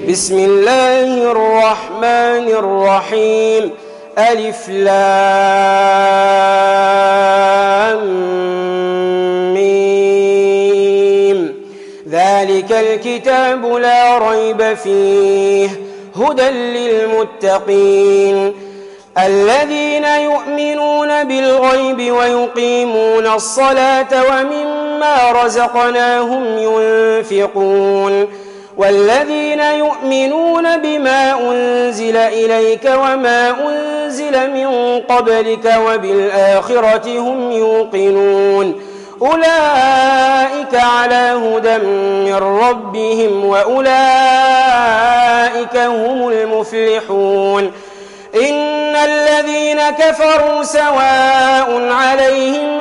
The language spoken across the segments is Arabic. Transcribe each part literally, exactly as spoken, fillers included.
بسم الله الرحمن الرحيم ألف لام ميم ذلك الكتاب لا ريب فيه هدى للمتقين الذين يؤمنون بالغيب ويقيمون الصلاة ومما رزقناهم ينفقون والذين يؤمنون بما أنزل إليك وما أنزل من قبلك وبالآخرة هم يوقنون أولئك على هدى من ربهم وأولئك هم المفلحون إن الذين كفروا سواء عليهم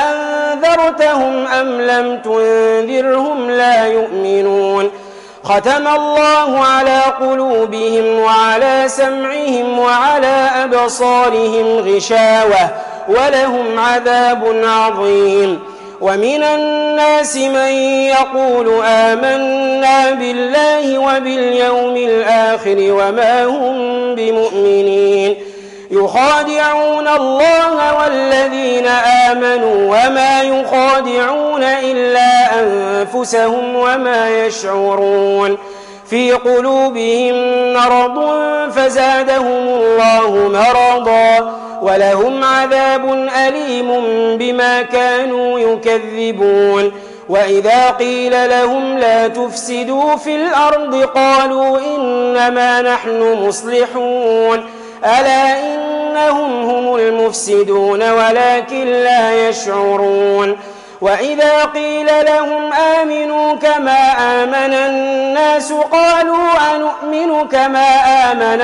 أنذرتهم أم لم تنذرهم لا يؤمنون ختم الله على قلوبهم وعلى سمعهم وعلى أبصارهم غشاوة ولهم عذاب عظيم ومن الناس من يقول آمنا بالله وباليوم الآخر وما هم بمؤمنين يخادعون الله والذين آمنوا وما يخادعون إلا أنفسهم وما يشعرون في قلوبهم مرض فزادهم الله مرضا ولهم عذاب أليم بما كانوا يكذبون وإذا قيل لهم لا تفسدوا في الأرض قالوا إنما نحن مصلحون ألا إنهم هم المفسدون ولكن لا يشعرون وإذا قيل لهم آمنوا كما آمن الناس قالوا أنؤمن كما آمن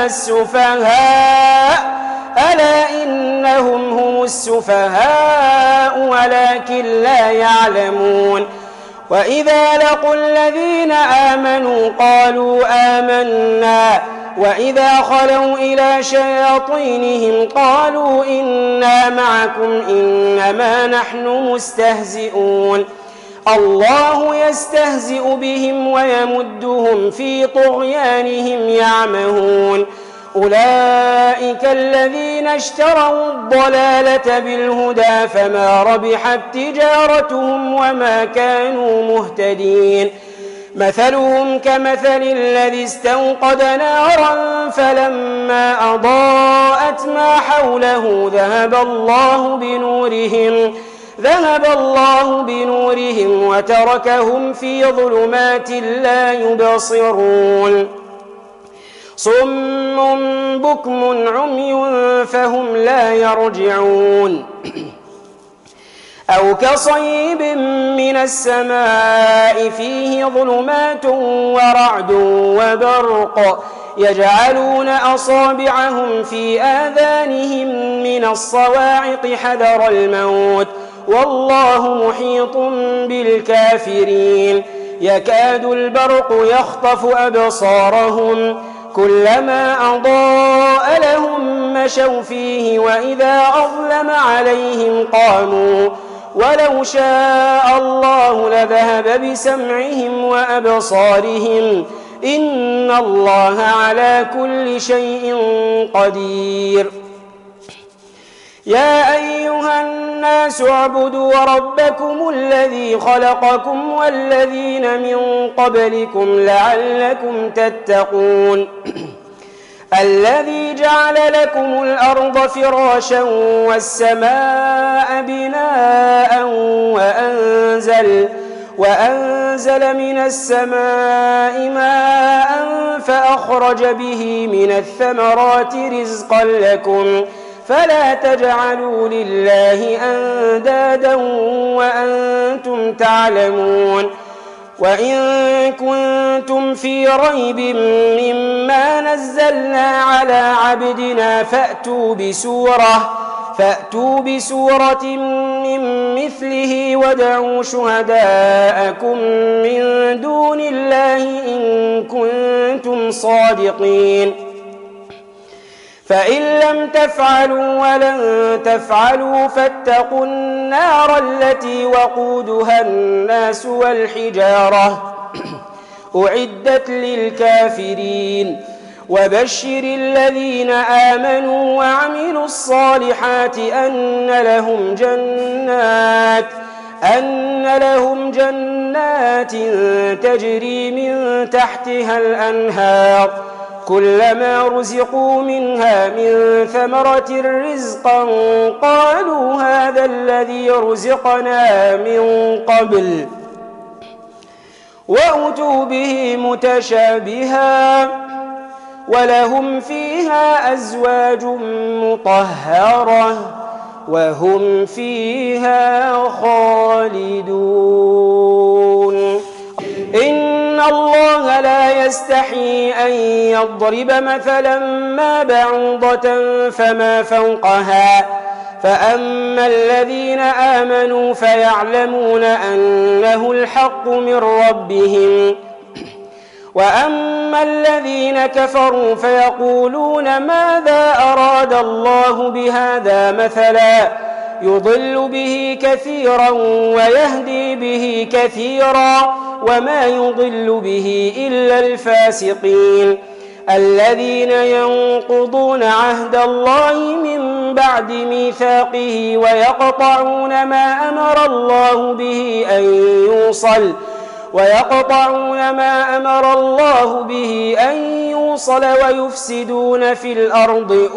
السفهاء ألا إنهم هم السفهاء ولكن لا يعلمون وإذا لقوا الذين آمنوا قالوا آمنا وإذا خلوا إلى شياطينهم قالوا إنا معكم إنما نحن مستهزئون الله يستهزئ بهم ويمدهم في طغيانهم يعمهون أولئك الذين اشتروا الضلالة بالهدى فما ربحت تجارتهم وما كانوا مهتدين مثلهم كمثل الذي استوقد نارا فلما أضاءت ما حوله ذهب الله بنورهم ذهب الله بنورهم وتركهم في ظلمات لا يبصرون صم بكم عمي فهم لا يرجعون أو كصيب من السماء فيه ظلمات ورعد وبرق يجعلون أصابعهم في آذانهم من الصواعق حذر الموت والله محيط بالكافرين يكاد البرق يخطف أبصارهم كلما أضاء لهم مشوا فيه وإذا أظلم عليهم قاموا ولو شاء الله لذهب بسمعهم وأبصارهم إن الله على كل شيء قدير يا أيها الناس اعبدوا ربكم الذي خلقكم والذين من قبلكم لعلكم تتقون الذي جعل لكم الأرض فراشا والسماء بناء وأنزل, وأنزل من السماء ماء فأخرج به من الثمرات رزقا لكم فلا تجعلوا لله أندادا وأنتم تعلمون وإن كنتم في ريب مما نزلنا على عبدنا فأتوا بسورة فأتوا بسورة من مثله وادعوا شهداءكم من دون الله إن كنتم صادقين فإن لم تفعلوا ولن تفعلوا فاتقوا النار التي وقودها الناس والحجارة أعدت للكافرين وبشر الذين آمنوا وعملوا الصالحات أن لهم جنات أن لهم جنات تجري من تحتها الأنهار كلما رزقوا منها من ثمرة رزقا قالوا هذا الذي رزقنا من قبل وأتوا به متشابها ولهم فيها أزواج مطهرة وهم فيها خالدون إن الله لا يستحيي أن يضرب مثلا ما بعوضة فما فوقها فأما الذين آمنوا فيعلمون أنه الحق من ربهم وأما الذين كفروا فيقولون ماذا أراد الله بهذا مثلا يضل به كثيرا ويهدي به كثيرا وما يضل به إلا الفاسقين الذين ينقضون عهد الله من بعد ميثاقه ويقطعون ما أمر الله به أن يوصل ويقطعون ما أمر الله به أن يوصل ويفسدون في الأرض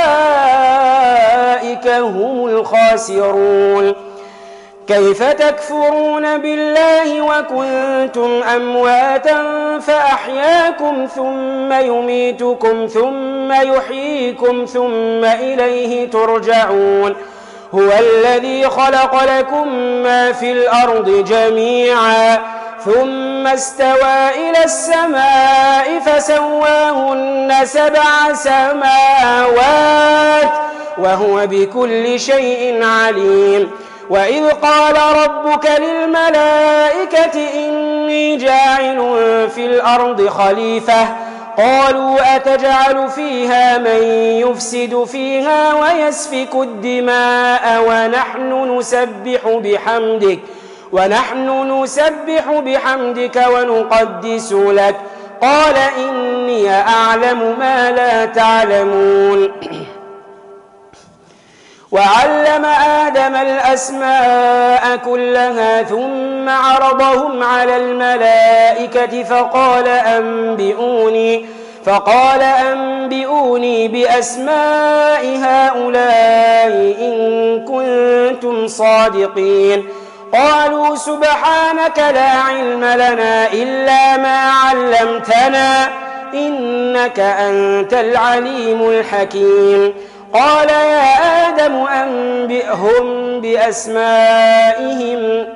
أولئك هم الخاسرون كيف تكفرون بالله وكنتم أمواتا فأحياكم ثم يميتكم ثم يحييكم ثم إليه ترجعون هو الذي خلق لكم ما في الأرض جميعا ثم استوى إلى السماء فسواهن سبع سماوات وهو بكل شيء عليم وإذ قال ربك للملائكة إني جاعل في الأرض خليفة قالوا أتجعل فيها من يفسد فيها ويسفك الدماء ونحن نسبح بحمدك ونحن نسبح بحمدك ونقدس لك قال إني أعلم ما لا تعلمون وعلم آدم الأسماء كلها ثم عرضهم على الملائكة فقال أنبئوني فقال أنبئوني بأسماء هؤلاء إن كنتم صادقين قالوا سبحانك لا علم لنا إلا ما علمتنا إنك أنت العليم الحكيم قال يا آدم أنبئهم بأسمائهم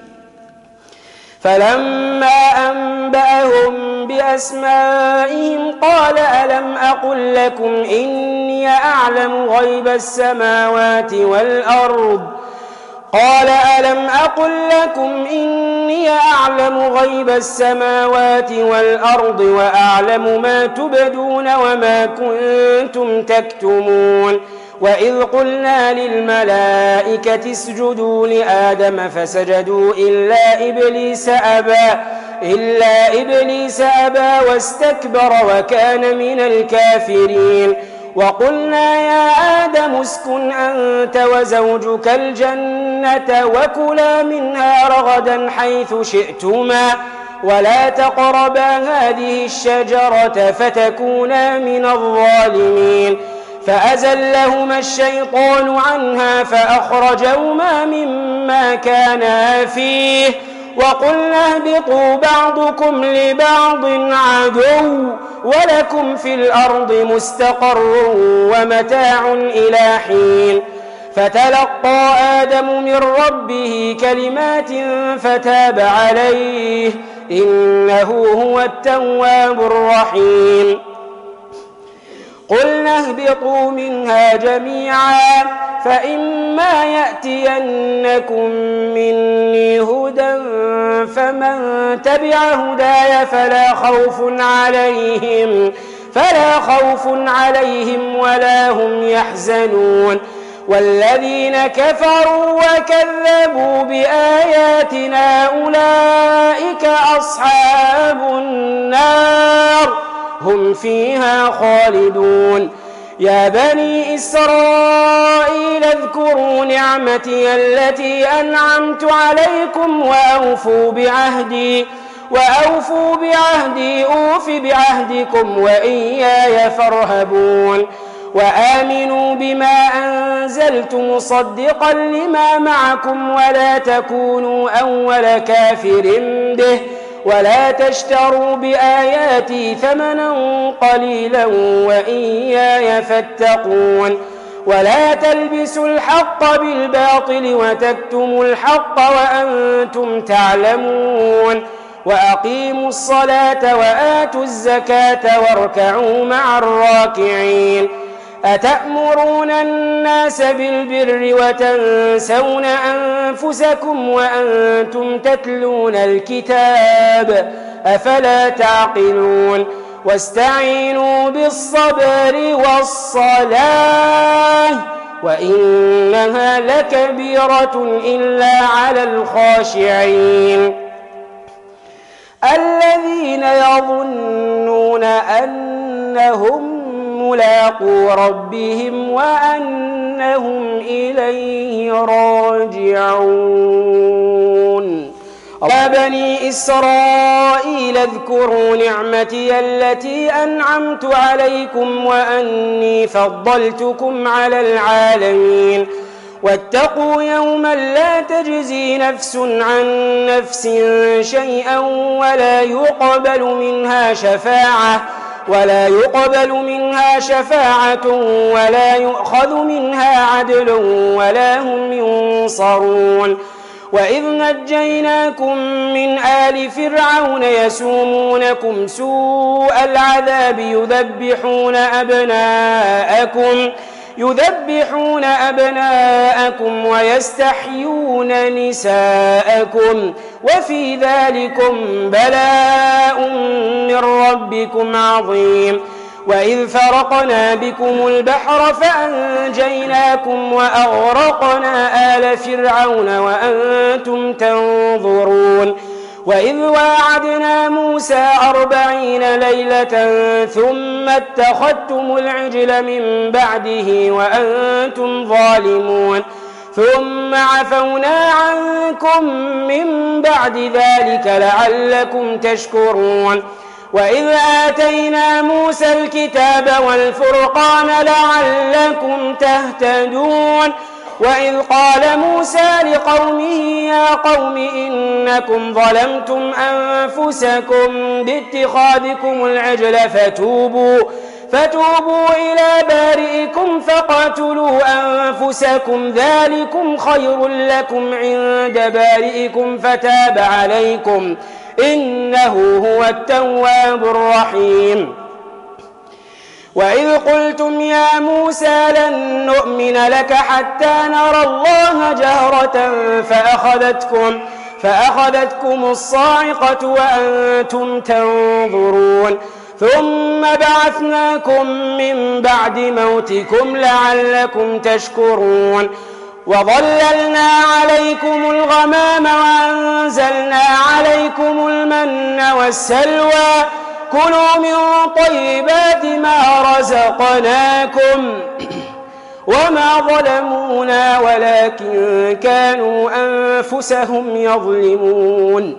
فلما أنبأهم بأسمائهم قال ألم أقل لكم إني أعلم غيب السماوات والأرض قال ألم أقل لكم إني أعلم غيب السماوات والأرض وأعلم ما تبدون وما كنتم تكتمون وإذ قلنا للملائكة اسجدوا لآدم فسجدوا إلا إبليس أبى إلا إبليس أبى واستكبر وكان من الكافرين وقلنا يا آدم اسكن أنت وزوجك الجنة وكلا منها رغدا حيث شئتما ولا تقربا هذه الشجرة فتكونا من الظالمين فأزلهما الشيطان عنها فأخرجهما مما كانا فيه وقلنا اهبطوا بعضكم لبعض عدو ولكم في الأرض مستقر ومتاع إلى حين فتلقى آدم من ربه كلمات فتاب عليه إنه هو التواب الرحيم قلنا اهبطوا منها جميعا فإما يأتينكم مني هدى فمن تبع هداي فلا خوف عليهم فلا خوف عليهم ولا هم يحزنون والذين كفروا وكذبوا بآياتنا أولئك أصحاب النار هم فيها خالدون. يا بني إسرائيل اذكروا نعمتي التي أنعمت عليكم وأوفوا بعهدي وأوفوا بعهدي أوف بعهدكم وإياي فارهبون. وآمنوا بما أنزلت مصدقا لما معكم ولا تكونوا أول كافر به ولا تشتروا بآياتي ثمنا قليلا وإياي فاتقون. ولا تلبسوا الحق بالباطل وتكتموا الحق وأنتم تعلمون. وأقيموا الصلاة وآتوا الزكاة واركعوا مع الراكعين. أتأمرون الناس بالبر وتنسون أنفسكم وأنتم تتلون الكتاب أفلا تعقلون. واستعينوا بالصبر والصلاة وإنها لكبيرة إلا على الخاشعين الذين يظنون أنهم ملاقو ربهم وأنهم إليه راجعون. يا بني إسرائيل اذكروا نعمتي التي أنعمت عليكم وأني فضلتكم على العالمين. واتقوا يوما لا تجزي نفس عن نفس شيئا ولا يقبل منها شفاعة ولا يقبل منها شفاعة ولا يؤخذ منها عدل ولا هم ينصرون. وإذ نجيناكم من آل فرعون يسومونكم سوء العذاب يذبحون أبناءكم يذبحون أبناءكم ويستحيون نساءكم وفي ذلكم بلاء من ربكم عظيم. وإذ فرقنا بكم البحر فأنجيناكم وأغرقنا آل فرعون وأنتم تنظرون. وإذ واعدنا موسى أربعين ليلة ثم اتخذتم العجل من بعده وأنتم ظالمون ثم عفونا عنكم من بعد ذلك لعلكم تشكرون. وإذ آتينا موسى الكتاب والفرقان لعلكم تهتدون. وإذ قال موسى لقومه يا قوم إنكم ظلمتم أنفسكم باتخاذكم العجل فتوبوا فتوبوا إلى بارئكم فاقتلوا أنفسكم ذلكم خير لكم عند بارئكم فتاب عليكم إنه هو التواب الرحيم. وإذ قلتم يا موسى لن نؤمن لك حتى نرى الله جهرة فأخذتكم, فأخذتكم الصاعقة وأنتم تنظرون ثم بعثناكم من بعد موتكم لعلكم تشكرون. وظللنا عليكم الغمام وأنزلنا عليكم المن والسلوى كلوا من طيبات ما رزقناكم وما ظلمونا ولكن كانوا أنفسهم يظلمون.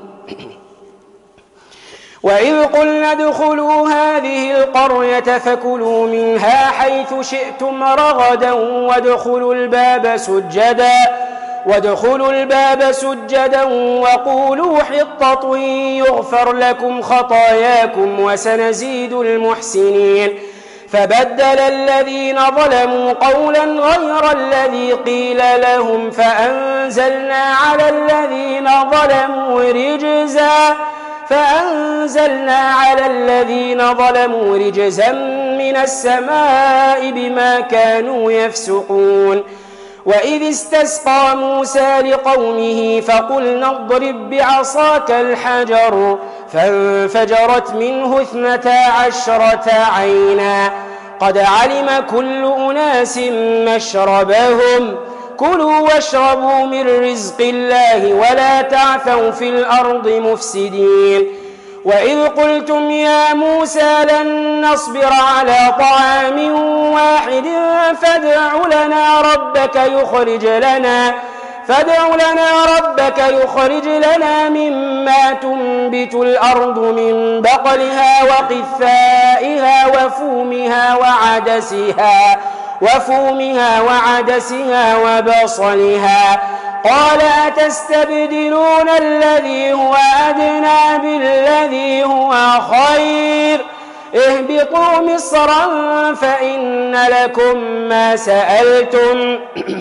وإذ قلنا ادخلوا هذه القرية فكلوا منها حيث شئتم رغدا وادخلوا الباب سجدا وادخلوا الباب سجدا وقولوا حطة يغفر لكم خطاياكم وسنزيد المحسنين. فبدل الذين ظلموا قولا غير الذي قيل لهم فأنزلنا على الذين ظلموا رجزا فأنزلنا على الذين ظلموا رجزا من السماء بما كانوا يفسقون. وإذ استسقى موسى لقومه فقلنا اضرب بعصاك الحجر فانفجرت منه اثنتا عشرة عينا قد علم كل أناس مشربهم كلوا واشربوا من رزق الله ولا تعثوا في الأرض مفسدين وإذ قلتم يا موسى لن نصبر على طعام واحد فادع لنا ربك يخرج لنا فادع لنا ربك يخرج لنا مما تنبت الأرض من بقلها وقثائها وفومها وعدسها وفومها وعدسها وبصلها قال أتستبدلون الذي هو أدنى بالذي هو خير اهبطوا مصرا فإن لكم ما سألتم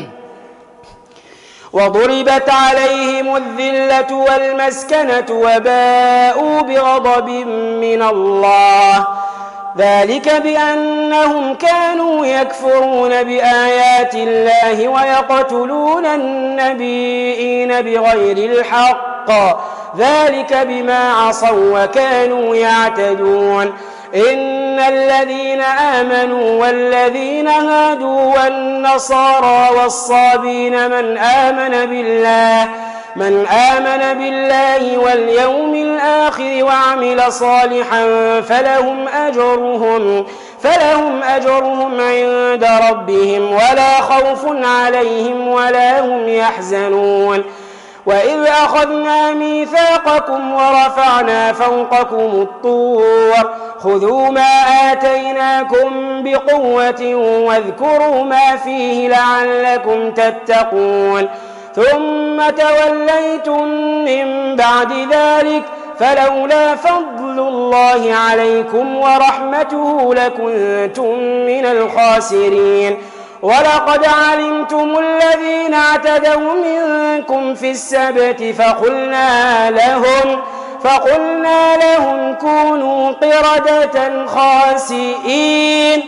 وضربت عليهم الذلة والمسكنة وباءوا بغضب من الله ذلك بأنهم كانوا يكفرون بآيات الله ويقتلون النبيين بغير الحق ذلك بما عصوا وكانوا يعتدون إن الذين آمنوا والذين هادوا والنصارى والصابين من آمن بالله من آمن بالله واليوم الآخر وعمل صالحا فلهم أجرهم فلهم أجرهم عند ربهم ولا خوف عليهم ولا هم يحزنون وإذ أخذنا ميثاقكم ورفعنا فوقكم الطور خذوا ما آتيناكم بقوة واذكروا ما فيه لعلكم تتقون ثم توليتم من بعد ذلك فلولا فضل الله عليكم ورحمته لكنتم من الخاسرين ولقد علمتم الذين اعتدوا منكم في السبت فقلنا لهم فقلنا لهم كونوا قردة خاسئين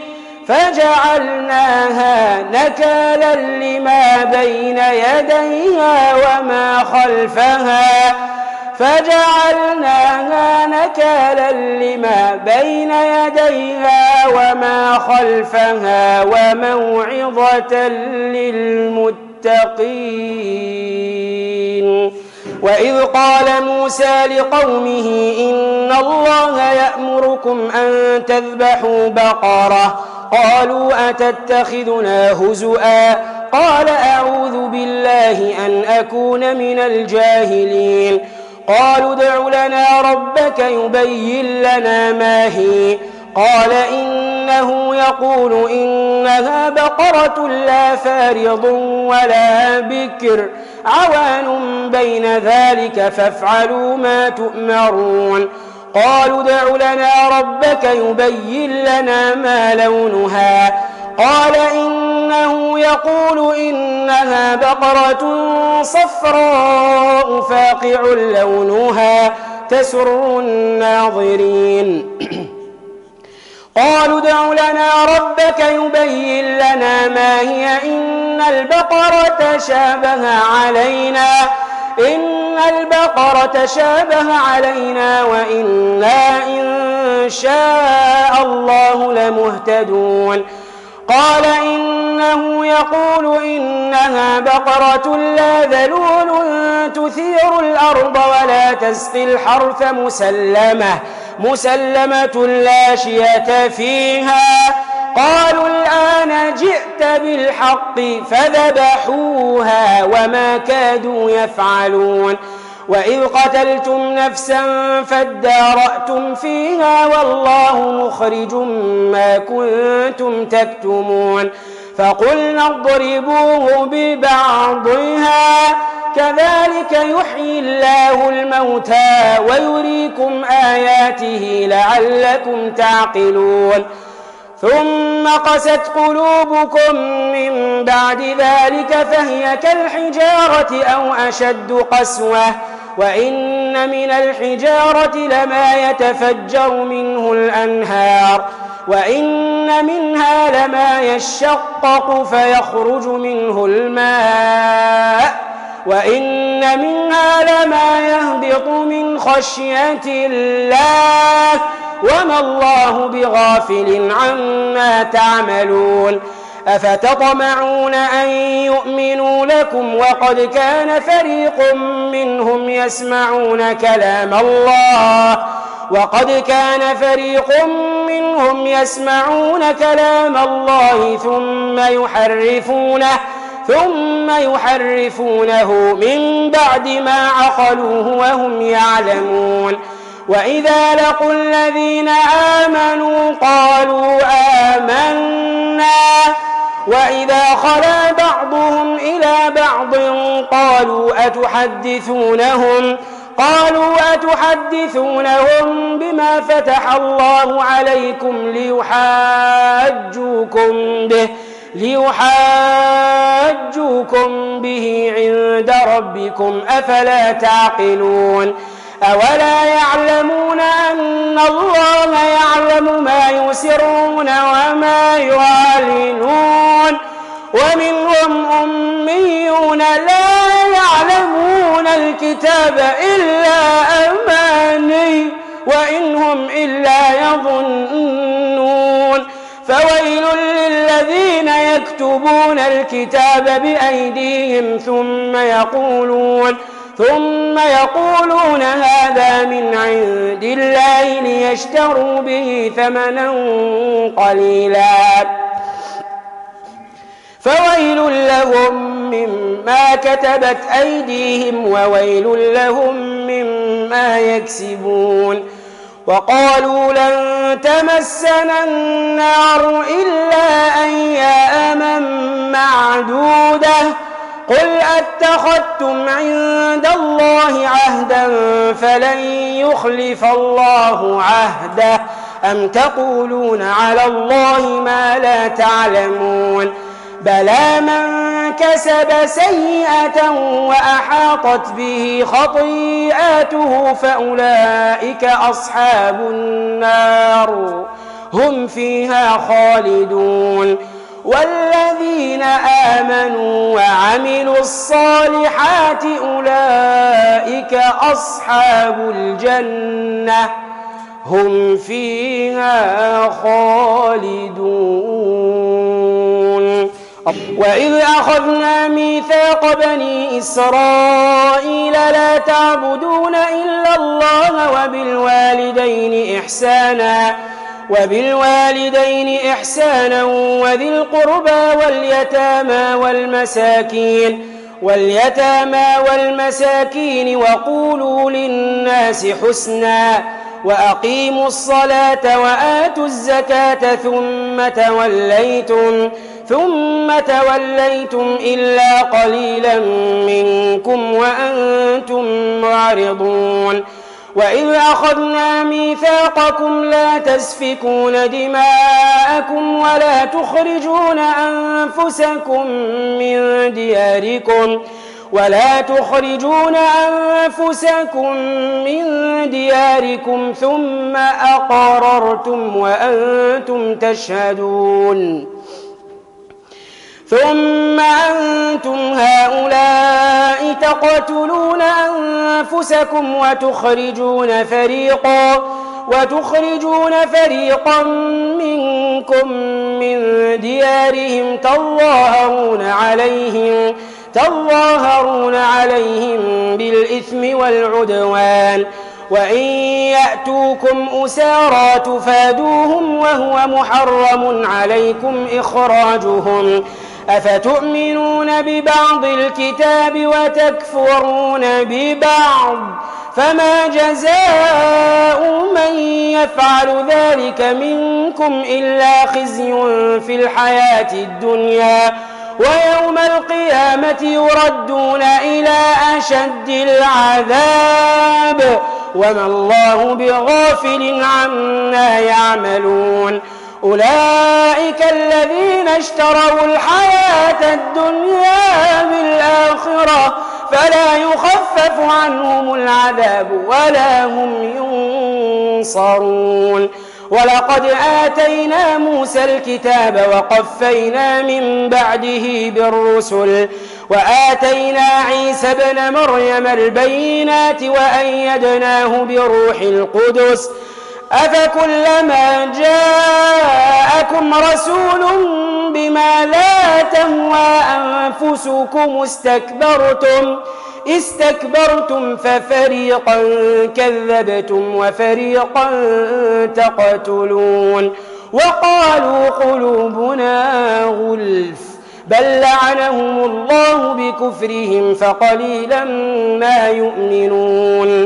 فجعلناها نكالا لما بين يديها وما خلفها فجعلناها نكالا لما بين يديها وما خلفها وموعظة للمتقين وإذ قال موسى لقومه إن الله يأمركم أن تذبحوا بقرة قالوا أتتخذنا هزؤا قال أعوذ بالله أن أكون من الجاهلين قالوا ادع لنا ربك يبين لنا ما هي قال إنه يقول إنها بقرة لا فارض ولا بكر عوان بين ذلك فافعلوا ما تؤمرون قالوا ادع لنا ربك يبين لنا ما لونها قال إنه يقول إنها بقرة صفراء فاقع لونها تسر الناظرين قالوا ادع لنا ربك يبين لنا ما هي إن البقرة شابه علينا إن البقرة شابه علينا وإنا إن شاء الله لمهتدون قال إنه يقول إنها بقرة لا ذلول تثير الأرض ولا تسقي الحرث مسلمة مسلمة لا شية فيها قالوا الآن جئت بالحق فذبحوها وما كادوا يفعلون وإذ قتلتم نفسا فادارأتم فيها والله مخرج ما كنتم تكتمون فقلنا اضربوه ببعضها كذلك يحيي الله الموتى ويريكم آياته لعلكم تعقلون ثم قست قلوبكم من بعد ذلك فهي كالحجارة أو أشد قسوة وإن من الحجارة لما يتفجر منه الأنهار وإن منها لما يشقق فيخرج منه الماء وإن منها لما يهبط من خشية الله وما الله بغافل عما تعملون أفتطمعون أن يؤمنوا لكم وقد كان فريق منهم يسمعون كلام الله وقد كان فريق منهم يسمعون كلام الله ثم يحرفونه ثم يحرفونه من بعد ما عقلوه وهم يعلمون وإذا لقوا الذين آمنوا قالوا آمنا وإذا خلا بعضهم إلى بعض قالوا أتحدثونهم قالوا أتحدثونهم بما فتح الله عليكم ليحاجوكم به ليحاجوكم به عند ربكم أفلا تعقلون أولا يعلمون أن الله يعلم ما يسرون وما يعلنون ومنهم أميون لا يعلمون الكتاب إلا أماني وإنهم إلا يظنون فويل للذين يكتبون الكتاب بأيديهم ثم يقولون ثم يقولون هذا من عند الله ليشتروا به ثمنا قليلا فويل لهم مما كتبت أيديهم وويل لهم مما يكسبون وقالوا لن تمسنا النار إلا أياما معدودة قل أتخذتم عند الله عهدا فلن يخلف الله عهده أم تقولون على الله ما لا تعلمون بلى من كسب سيئة وأحاطت به خطيئاته فأولئك أصحاب النار هم فيها خالدون والذين آمنوا وعملوا الصالحات أولئك أصحاب الجنة هم فيها خالدون وإذ أخذنا ميثاق بني إسرائيل لا تعبدون إلا الله وبالوالدين إحسانا وبالوالدين إحسانا وذي القربى واليتامى والمساكين واليتامى والمساكين وقولوا للناس حسنا وأقيموا الصلاة وآتوا الزكاة ثم توليتم ثم توليتم إلا قليلا منكم وأنتم معرضون وإذ أخذنا ميثاقكم لا تسفكون دماءكم ولا تخرجون أنفسكم من دياركم ولا تخرجون أنفسكم من دياركم ثم أقررتم وأنتم تشهدون ثم أنتم هؤلاء تقتلون أنفسكم وتخرجون فريقا وتخرجون فريقا منكم من ديارهم تظاهرون عليهم تظاهرون عليهم بالإثم والعدوان وإن يأتوكم أسارى تفادوهم وهو محرم عليكم إخراجهم أفتؤمنون ببعض الكتاب وتكفرون ببعض فما جزاء من يفعل ذلك منكم إلا خزي في الحياة الدنيا ويوم القيامة يردون إلى أشد العذاب وما الله بغافل عما يعملون أولئك الذين اشتروا الحياة الدنيا بالآخرة فلا يخفف عنهم العذاب ولا هم ينصرون ولقد آتينا موسى الكتاب وقفينا من بعده بالرسل وآتينا عيسى ابن مريم البينات وأيدناه بروح القدس أفكلما جاءكم رسول بما لا تهوى أنفسكم استكبرتم استكبرتم ففريقا كذبتم وفريقا تقتلون وقالوا قلوبنا غلف بل لعنهم الله بكفرهم فقليلا ما يؤمنون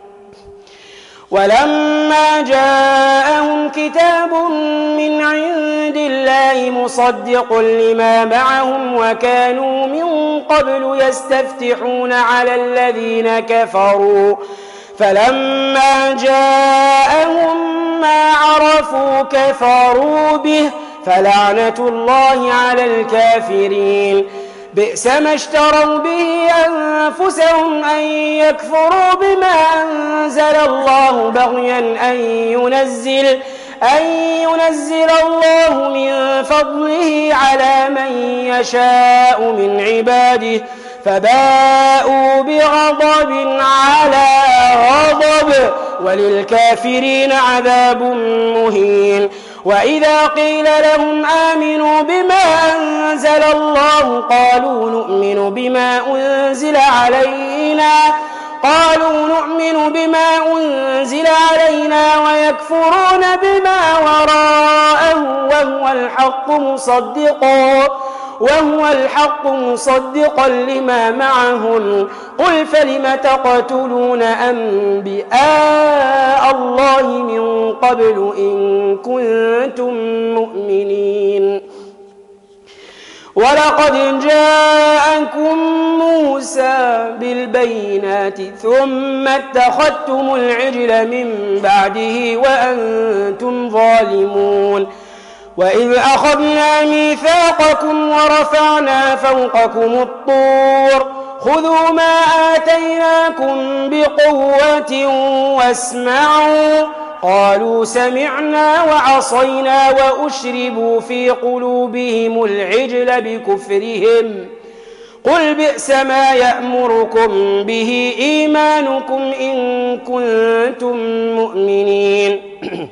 ولما جاءهم كتاب من عند الله مصدق لما معهم وكانوا من قبل يستفتحون على الذين كفروا فلما جاءهم ما عرفوا كفروا به فلعنة الله على الكافرين بئس ما اشتروا به أنفسهم أن يكفروا بما أنزل الله بغيا أن ينزل أن ينزل الله من فضله على من يشاء من عباده فباءوا بغضب على غضب وللكافرين عذاب مهين وإذا قيل لهم آمنوا بما أنزل الله قالوا نؤمن بما أنزل علينا قالوا نؤمن بما أنزل علينا ويكفرون بما وراءه وهو الحق مصدقا وهو الحق مصدقا لما معهم قل فلم تقتلون أنبياء الله من قبل إن كنتم مؤمنين ولقد جاءكم موسى بالبينات ثم اتخذتم العجل من بعده وأنتم ظالمون وإذ أخذنا ميثاقكم ورفعنا فوقكم الطور خذوا ما آتيناكم بقوة واسمعوا قالوا سمعنا وعصينا وأشربوا في قلوبهم العجل بكفرهم قل بئس ما يأمركم به إيمانكم إن كنتم مؤمنين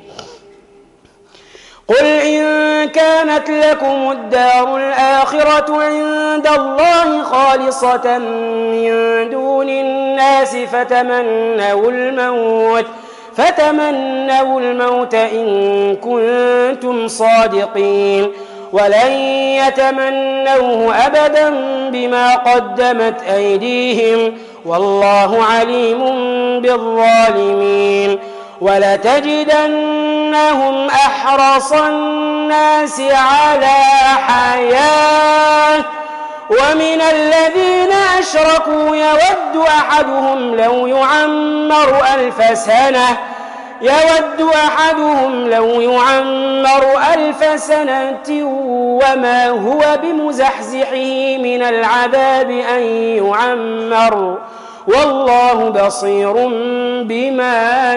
قل إن كانت لكم الدار الآخرة عند الله خالصة من دون الناس فتمنوا الموت فتمنوا الموت إن كنتم صادقين ولن يتمنوه أبدا بما قدمت أيديهم والله عليم بالظالمين ولتجدنهم أحرص الناس على حياة ومن الذين أشركوا يود أحدهم لو يعمر ألف سنة يود أحدهم لو يعمر ألف سنة وما هو بمزحزحه من العذاب أن يعمر والله بصير بما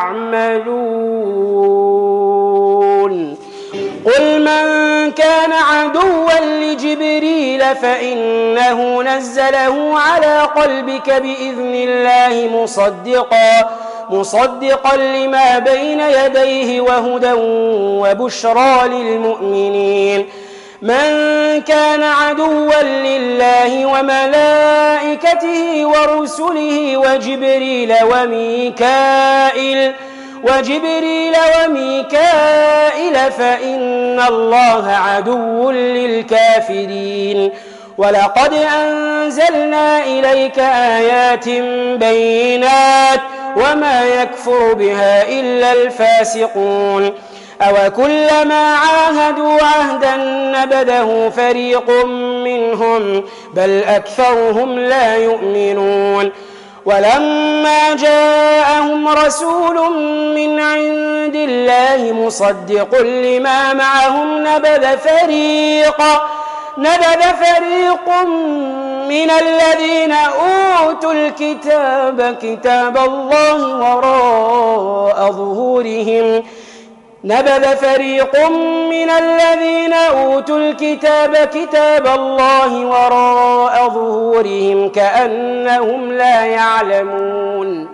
يعملون قل من كان عدوا لجبريل فإنه نزله على قلبك بإذن الله مصدقا مصدقا لما بين يديه وهدى وبشرى للمؤمنين من كان عدوا لله وملائكته ورسله وجبريل وميكائيل وجبريل وميكائيل فإن الله عدو للكافرين ولقد أنزلنا إليك آيات بينات وما يكفر بها إلا الفاسقون أوكلما عاهدوا عهدا نبذه فريق منهم بل أكثرهم لا يؤمنون ولما جاءهم رسول من عند الله مصدق لما معهم نبذ فريق نبذ فريق من الذين أوتوا الكتاب كتاب الله وراء ظهورهم نبذ فريق من الذين أوتوا الكتاب كتاب الله وراء ظهورهم كأنهم لا يعلمون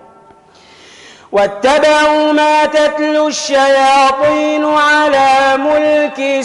واتبعوا ما تتلو الشياطين على ملك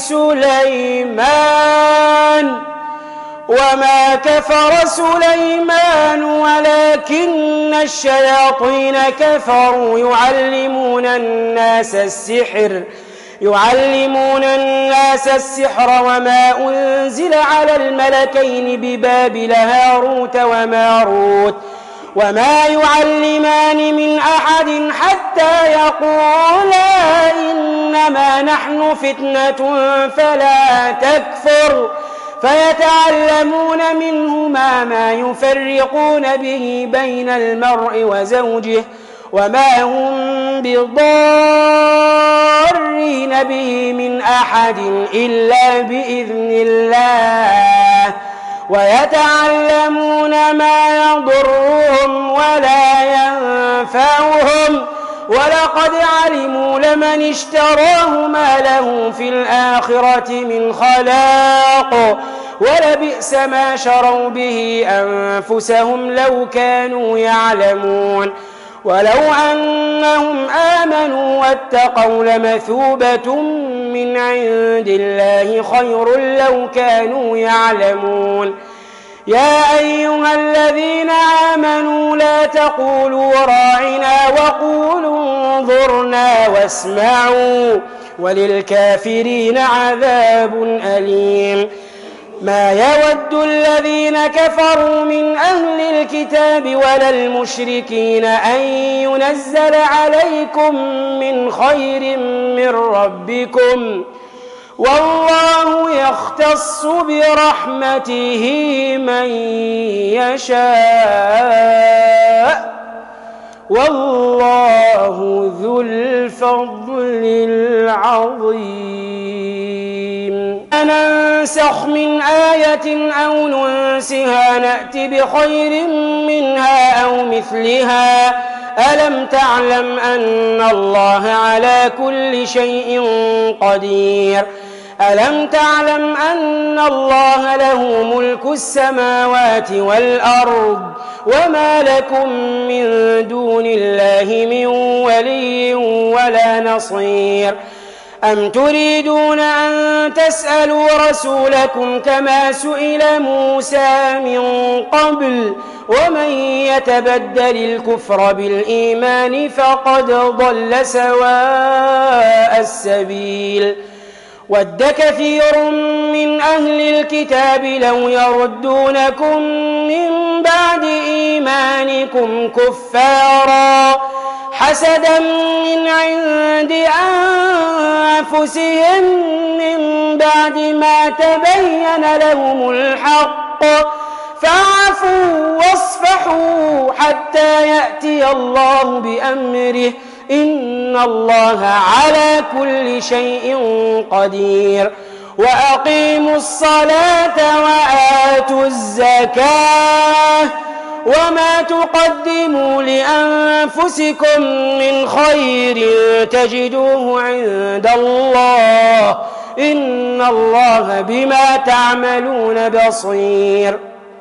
سليمان وما كفر سليمان ولكن الشياطين كفروا يعلمون الناس السحر يعلمون الناس السحر وما أنزل على الملكين ببابل هاروت وماروت وما يعلمان من أحد حتى يقولا إنما نحن فتنة فلا تكفر فيتعلمون منهما ما يفرقون به بين المرء وزوجه وما هم بضارين به من أحد إلا بإذن الله ويتعلمون ما يضرهم ولا ينفعهم ولقد علموا لمن اشتراه ما له في الآخرة من خلاق ولبئس ما شروا به أنفسهم لو كانوا يعلمون ولو أنهم آمنوا واتقوا لمثوبة من عند الله خير لو كانوا يعلمون يا أيها الذين آمنوا لا تقولوا راعنا وقولوا انظرنا واسمعوا وللكافرين عذاب أليم ما يود الذين كفروا من أهل الكتاب ولا المشركين أن ينزل عليكم من خير من ربكم والله يختص برحمته من يشاء والله ذو الفضل العظيم ننسخ من آية أو ننسها نأت بخير منها أو مثلها ألم تعلم أن الله على كل شيء قدير ألم تعلم أن الله له ملك السماوات والأرض وما لكم من دون الله من ولي ولا نصير أم تريدون أن تسألوا رسولكم كما سئل موسى من قبل ومن يتبدل الكفر بالإيمان فقد ضل سواء السبيل ود كثير من أهل الكتاب لو يردونكم من بعد إيمانكم كفارا حسدا من عند أنفسهم من بعد ما تبين لهم الحق فاعفوا واصفحوا حتى يأتي الله بأمره إن الله على كل شيء قدير وأقيموا الصلاة وآتوا الزكاة وما تقدموا لأنفسكم من خير تجدوه عند الله إن الله بما تعملون بصير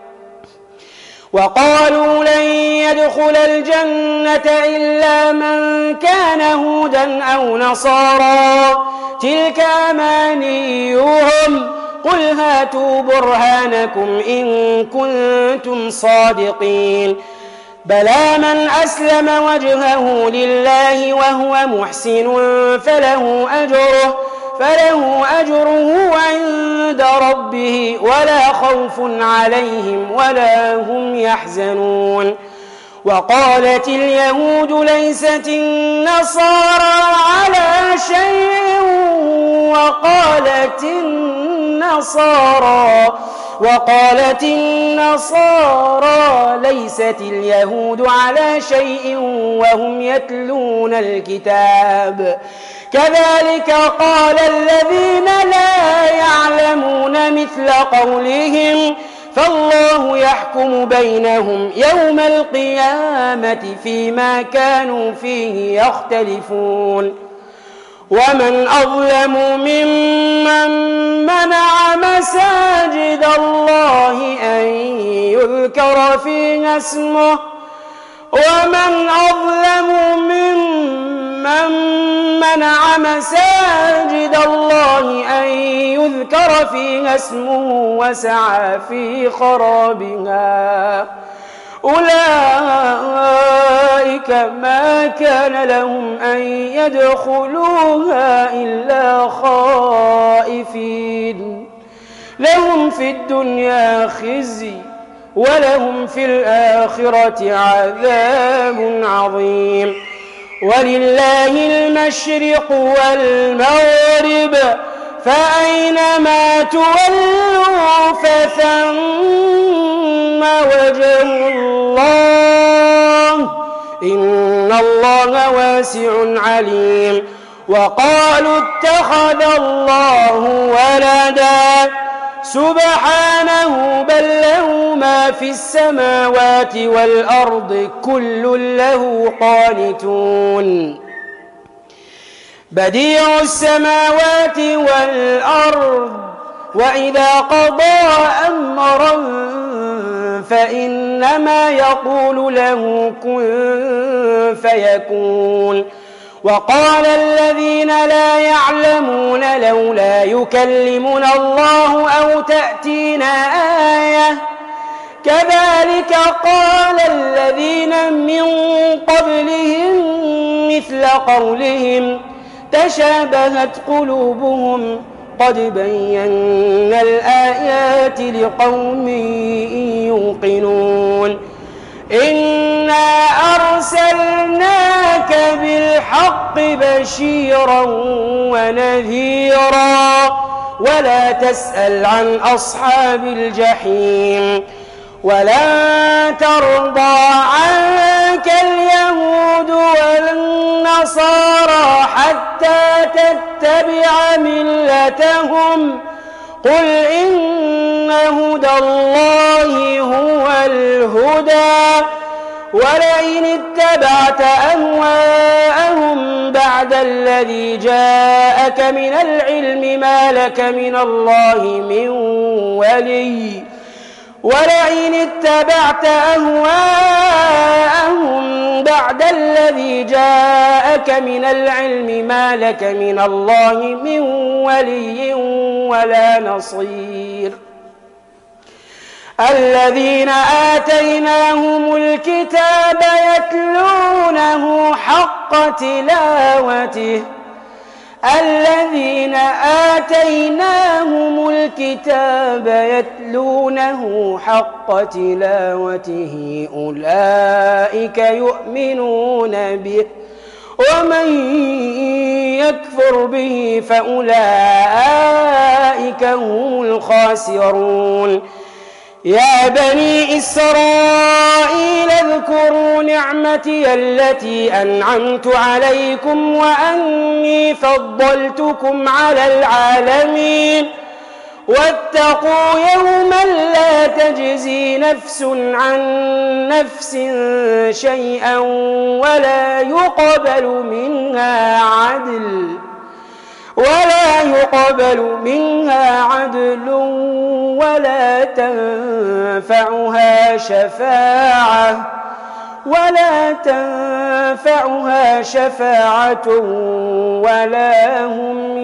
وقالوا لن يدخل الجنة إلا من كان هودا أو نصارى تلك أمانيهم قل هاتوا برهانكم إن كنتم صادقين بلى من أسلم وجهه لله وهو محسن فله أجره فله أجره عند ربه ولا خوف عليهم ولا هم يحزنون وقالت اليهود ليست النصارى على شيء وقالت النصارى وقالت النصارى ليست اليهود على شيء وهم يتلون الكتاب كذلك قال الذين لا يعلمون مثل قولهم فالله يحكم بينهم يوم القيامة فيما كانوا فيه يختلفون ومن أظلم ممن منع مساجد الله أن يذكر فيها اسمه ومن أظلم ممن منع مساجد الله أن يذكر فيها اسمه وسعى في خرابها أولئك ما كان لهم أن يدخلوها إلا خائفين لهم في الدنيا خزي ولهم في الآخرة عذاب عظيم ولله المشرق والمغرب فأينما تولوا فثم وجه الله إن الله واسع عليم وقالوا اتخذ الله ولدا سبحانه بل له ما في السماوات والأرض كل له قانتون بديع السماوات والأرض وإذا قضى أمرا فإنما يقول له كن فيكون وقال الذين لا يعلمون لولا يكلمنا الله أو تأتينا آية كذلك قال الذين من قبلهم مثل قولهم تشابهت قلوبهم قد بينا الآيات لقوم يوقنون إنا أرسلناك بالحق بشيرا ونذيرا ولا تسأل عن أصحاب الجحيم ولن ترضى عنك اليهود والنصارى حتى تتبع ملتهم قل إن هدى الله هو الهدى ولئن اتبعت أهواءهم بعد الذي جاءك من العلم ما لك من الله من ولي ولئن اتبعت أهواءهم بعد الذي جاءك من العلم ما لك من الله من ولي ولا نصير الذين آتيناهم الكتاب يتلونه حق تلاوته الذين آتيناهم الكتاب يتلونه حق تلاوته أولئك يؤمنون به ومن يكفر به فأولئك هم الخاسرون يا بني إسرائيل اذكروا نعمتي التي أنعمت عليكم وأني فضلتكم على العالمين واتقوا يوما لا تجزي نفس عن نفس شيئا ولا يقبل منها عدل ولا يقبل منها عدل ولا تنفعها شفاعة ولا تنفعها شفاعة ولا هم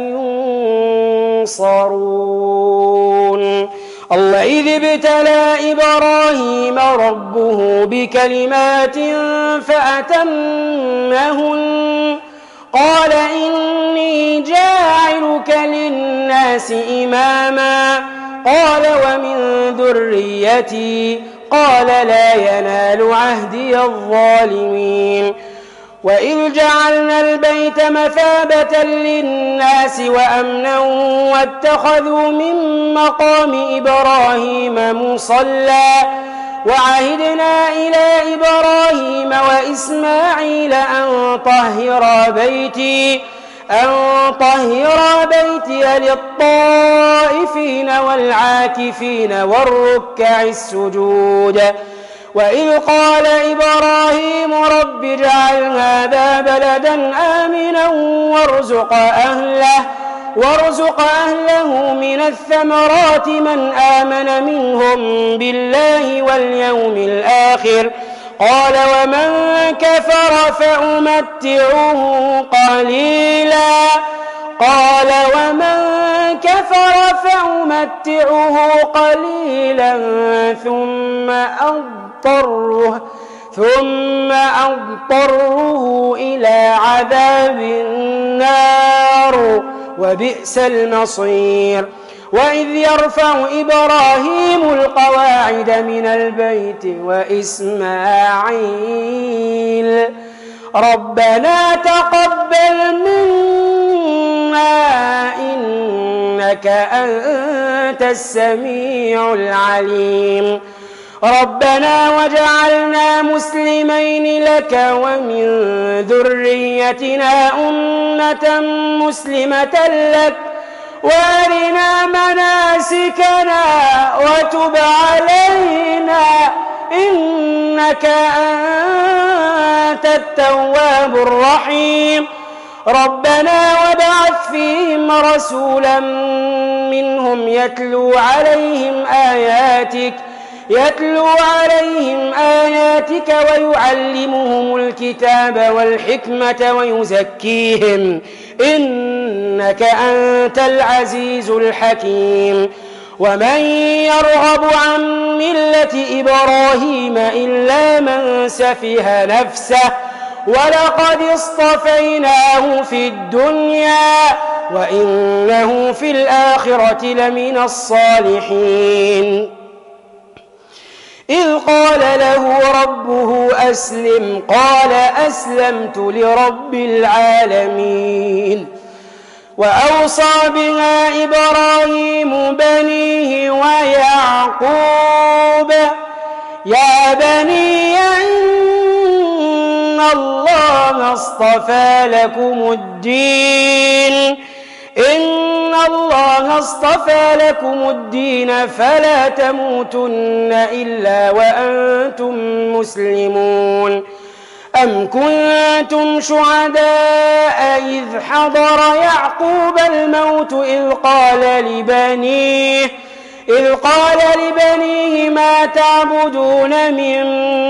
ينصرون الله إذ ابتلى إبراهيم ربه بكلمات فأتمهن قال إني جاعلك للناس إماما قال ومن ذريتي قال لا ينال عهدي الظالمين وإذ جعلنا البيت مثابة للناس وأمنا واتخذوا من مقام إبراهيم مصلى وعهدنا إلى إبراهيم وإسماعيل أن طهرا بيتي أن طهرا بيتي للطائفين والعاكفين والركع السجود وإذ قال إبراهيم رب اجعل هذا بلدا آمنا وارزق أهله وارزق أهله من الثمرات من آمن منهم بالله واليوم الآخر قال ومن كفر فأمتعه قليلا قال ومن كفر فأمتعه قليلا ثم أضطره ثم أضطره إلى عذاب النار وبئس المصير وإذ يرفع إبراهيم القواعد من البيت وإسماعيل ربنا تقبل منا إنك أنت السميع العليم ربنا وجعلنا مسلمين لك ومن ذريتنا أمة مسلمة لك وارنا مناسكنا وتب علينا إنك أنت التواب الرحيم ربنا وابعث فيهم رسولا منهم يتلو عليهم آياتك يتلو عليهم آياتك ويعلمهم الكتاب والحكمة ويزكيهم إنك أنت العزيز الحكيم ومن يرغب عن ملة إبراهيم إلا من سفه نفسه ولقد اصطفيناه في الدنيا وإنه في الآخرة لمن الصالحين إذ قال له ربه أسلم قال أسلمت لرب العالمين وأوصى بها إبراهيم بنيه ويعقوب يا بني إن الله اصطفى لكم الدين إن الله اصطفى لكم الدين فلا تموتن إلا وأنتم مسلمون أم كنتم شهداء إذ حضر يعقوب الموت إذ قال لبنيه إذ قال لبنيه ما تعبدون من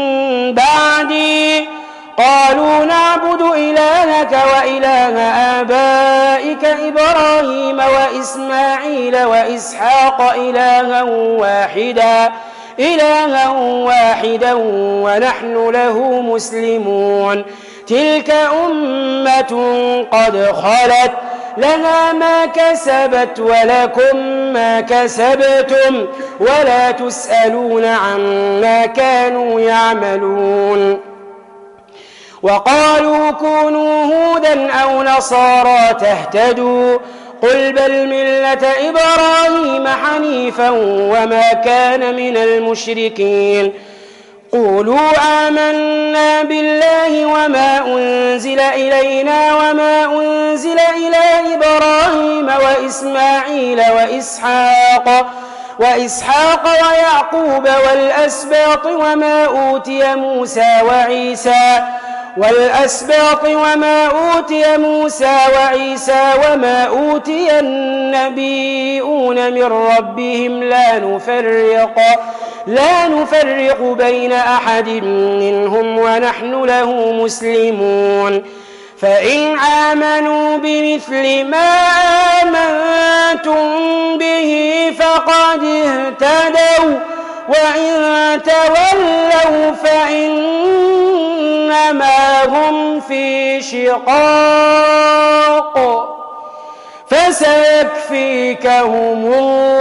بعدي قالوا نعبد إلهك وإله آبائك إبراهيم وإسماعيل وإسحاق إلها واحدا إلها واحدا ونحن له مسلمون تلك أمة قد خلت لها ما كسبت ولكم ما كسبتم ولا تسألون عما كانوا يعملون وقالوا كونوا هودا أو نصارى تهتدوا قل بل ملة إبراهيم حنيفا وما كان من المشركين قولوا آمنا بالله وما أنزل إلينا وما أنزل إلى إبراهيم وإسماعيل وإسحاق وإسحاق ويعقوب والأسباط وما أوتي موسى وعيسى والأسباط وما أوتي موسى وعيسى وما أوتي النبيون من ربهم لا نفرق لا نفرق بين أحد منهم ونحن له مسلمون فإن آمنوا بمثل ما آمنتم به فقد اهتدوا وإن تولوا فإنما هم في شقاق فسيكفيكهم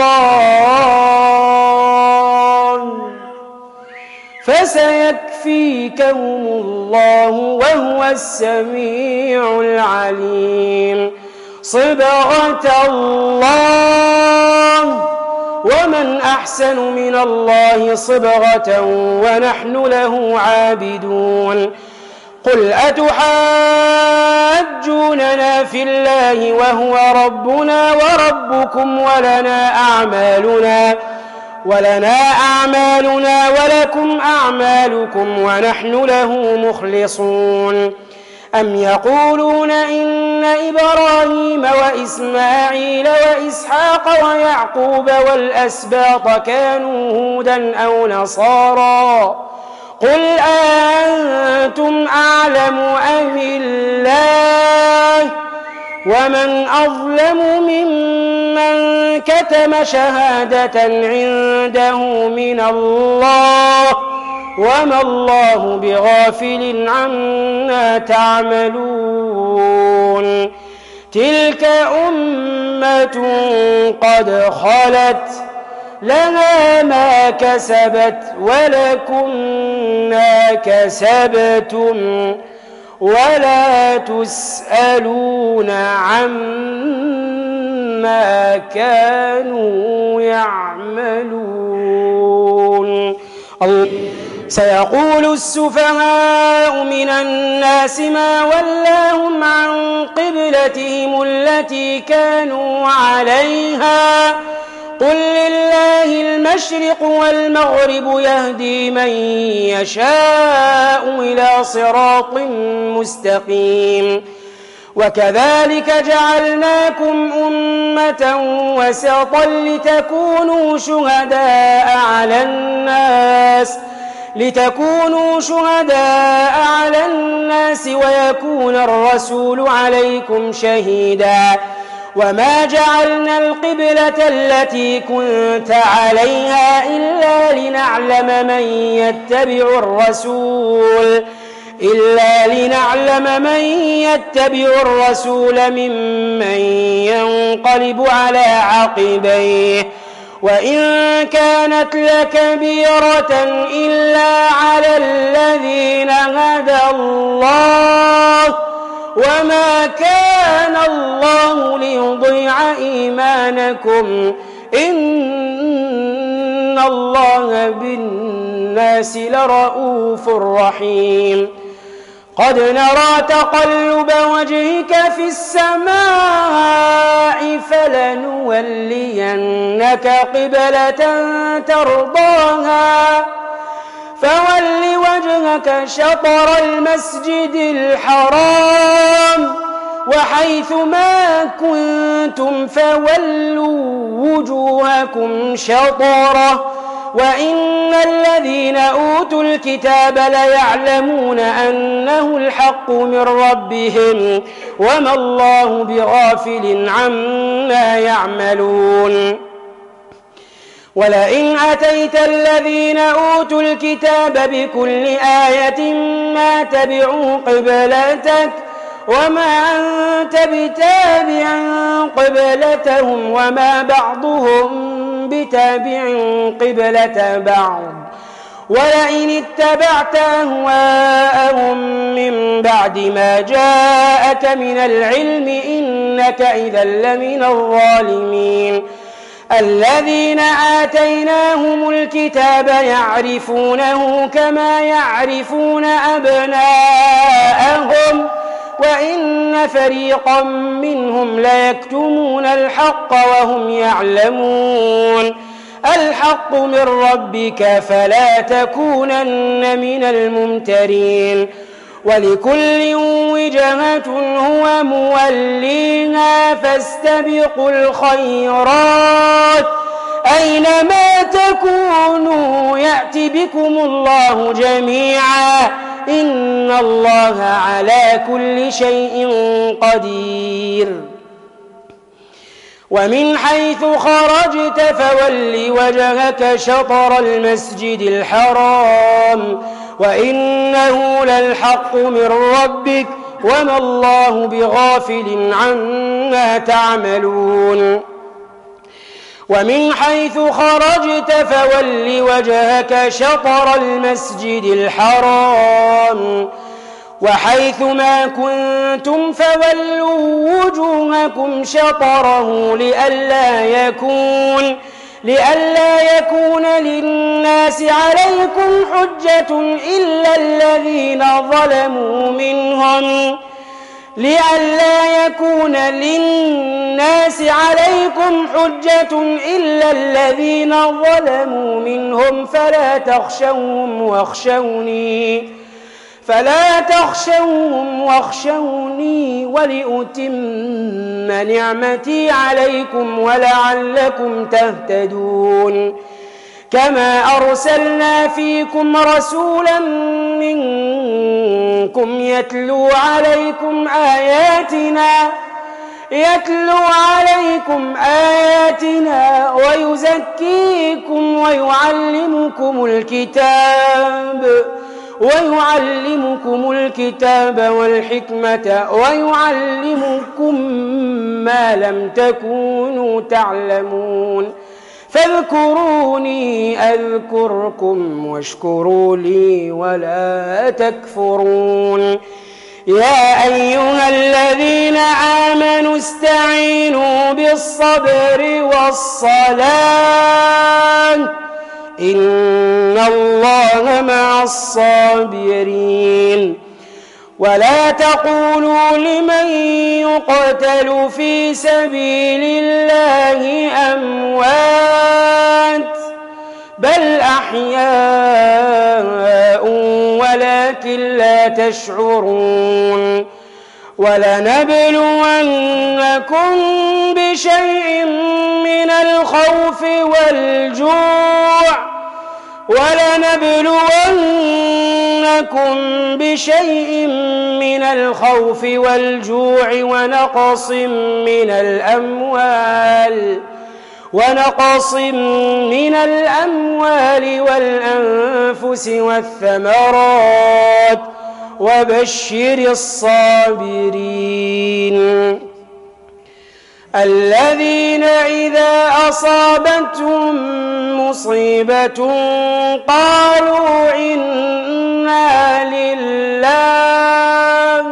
الله فسيكفيكهم الله وهو السميع العليم صبغة الله ومن أحسن من الله صبغة ونحن له عابدون قل أتحاجوننا في الله وهو ربنا وربكم ولنا أعمالنا ولنا أعمالنا ولكم أعمالكم ونحن له مخلصون أم يقولون إن إبراهيم وإسماعيل وإسحاق ويعقوب والأسباط كانوا هودا أو نصارى قل أنتم أعلم أم الله ومن أظلم ممن كتم شهادة عنده من الله وما الله بغافل عما تعملون تلك أمة قد خلت لها ما كسبت ولكم ما كسبتم ولا تسألون عما كانوا يعملون. سيقول السفهاء من الناس ما ولاهم عن قبلتهم التي كانوا عليها قل لله المشرق والمغرب يهدي من يشاء إلى صراط مستقيم وكذلك جعلناكم أمة وسطا لتكونوا شهداء على الناس لتكونوا شهداء على الناس ويكون الرسول عليكم شهيدا وما جعلنا القبلة التي كنت عليها إلا لنعلم من يتبع الرسول إلا لنعلم من يتبع الرسول ممن ينقلب على عقبيه وإن كانت لكبيرة إلا على الذين هدى الله وما كان الله ليضيع إيمانكم إن الله بالناس لرؤوف رحيم قد نرى تقلب وجهك في السماء فلنولينك قبلة ترضاها فول وجهك شطر المسجد الحرام وحيث ما كنتم فولوا وجوهكم شطره وإن الذين أوتوا الكتاب ليعلمون أنه الحق من ربهم وما الله بغافل عما يعملون ولئن أتيت الذين أوتوا الكتاب بكل آية ما تبعوا قبلتك وما أنت بتابع قبلتهم وما بعضهم بتابع قبلة بعض ولئن اتبعت أهواءهم من بعد ما جاءك من العلم إنك إذا لمن الظالمين الذين آتيناهم الكتاب يعرفونه كما يعرفون أبناءهم وإن فريقا منهم ليكتمون الحق وهم يعلمون الحق من ربك فلا تكونن من الممترين ولكل وجهة هو موليها فاستبقوا الخيرات أينما تكونوا يأت بكم الله جميعا إن الله على كل شيء قدير ومن حيث خرجت فول وجهك شطر المسجد الحرام وإنه للحق من ربك وما الله بغافل عما تعملون ومن حيث خرجت فول وجهك شطر المسجد الحرام وحيث ما كنتم فولوا وجوهكم شطره لئلا يكون لئلا يكون للناس عليكم حجة إلا الذين ظلموا منهم لئلا يكون للناس عليكم حجة إلا الذين ظلموا منهم فلا تخشوهم واخشوني فلا تخشوهم واخشوني ولأتم نعمتي عليكم ولعلكم تهتدون كما أرسلنا فيكم رسولا منكم يتلو عليكم آياتنا يتلو عليكم آياتنا ويزكيكم ويعلمكم الكتاب ويعلمكم الكتاب والحكمة ويعلمكم ما لم تكونوا تعلمون فاذكروني أذكركم واشكروا لي ولا تكفرون يا أيها الذين آمنوا استعينوا بالصبر والصلاة إن الله مع الصابرين ولا تقولوا لمن يقتل في سبيل الله أموات بل أحياء ولكن لا تشعرون ولنبلونكم بشيء من الخوف والجوع ولنبلونكم بشيء من الخوف والجوع ونقص من الأموال ونقص من الأموال والأنفس والثمرات وبشر الصابرين الذين إذا أصابتهم مصيبة قالوا إنا لله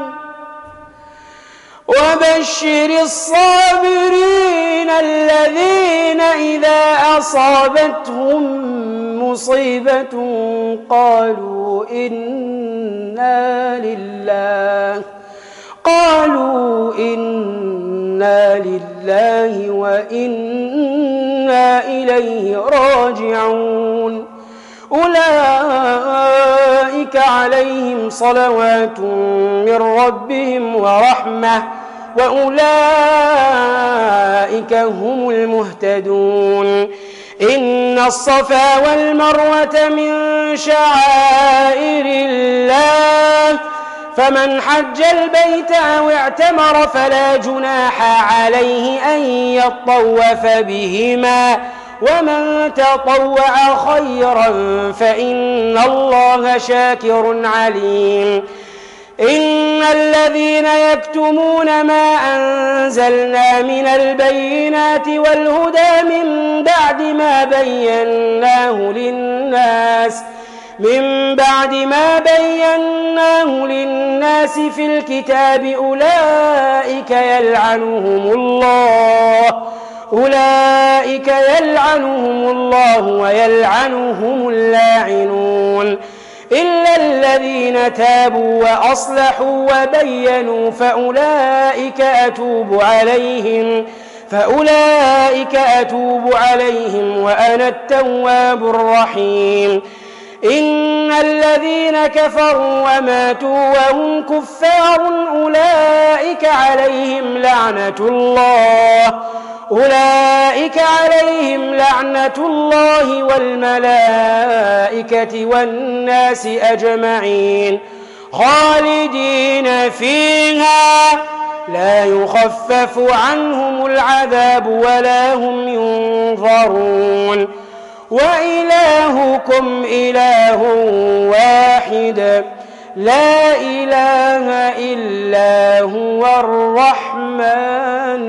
وبشر الصابرين الذين إذا أصابتهم مصيبة قالوا إنا لله قالوا إنا لله وإنا إليه راجعون أولئك عليهم صلوات من ربهم ورحمة وأولئك هم المهتدون إن الصفا والمروة من شعائر الله فمن حج البيت أو اعتمر فلا جناح عليه أن يطوف بهما ومن تطوع خيرا فإن الله شاكر عليم إن الذين يكتمون ما أنزلنا من البينات والهدى من بعد ما بيناه للناس من بعد ما بيناه للناس في الكتاب أولئك يلعنهم الله أولئك يلعنهم الله ويلعنهم اللاعنون إلا الذين تابوا وأصلحوا وبينوا فأولئك أتوب عليهم فأولئك أتوب عليهم وأنا التواب الرحيم إن الذين كفروا وماتوا وهم كفار أولئك عليهم لعنة الله أولئك عليهم لعنة الله والملائكة والناس أجمعين خالدين فيها لا يخفف عنهم العذاب ولا هم ينظرون وإلهكم إله واحد لا إله إلا هو الرحمن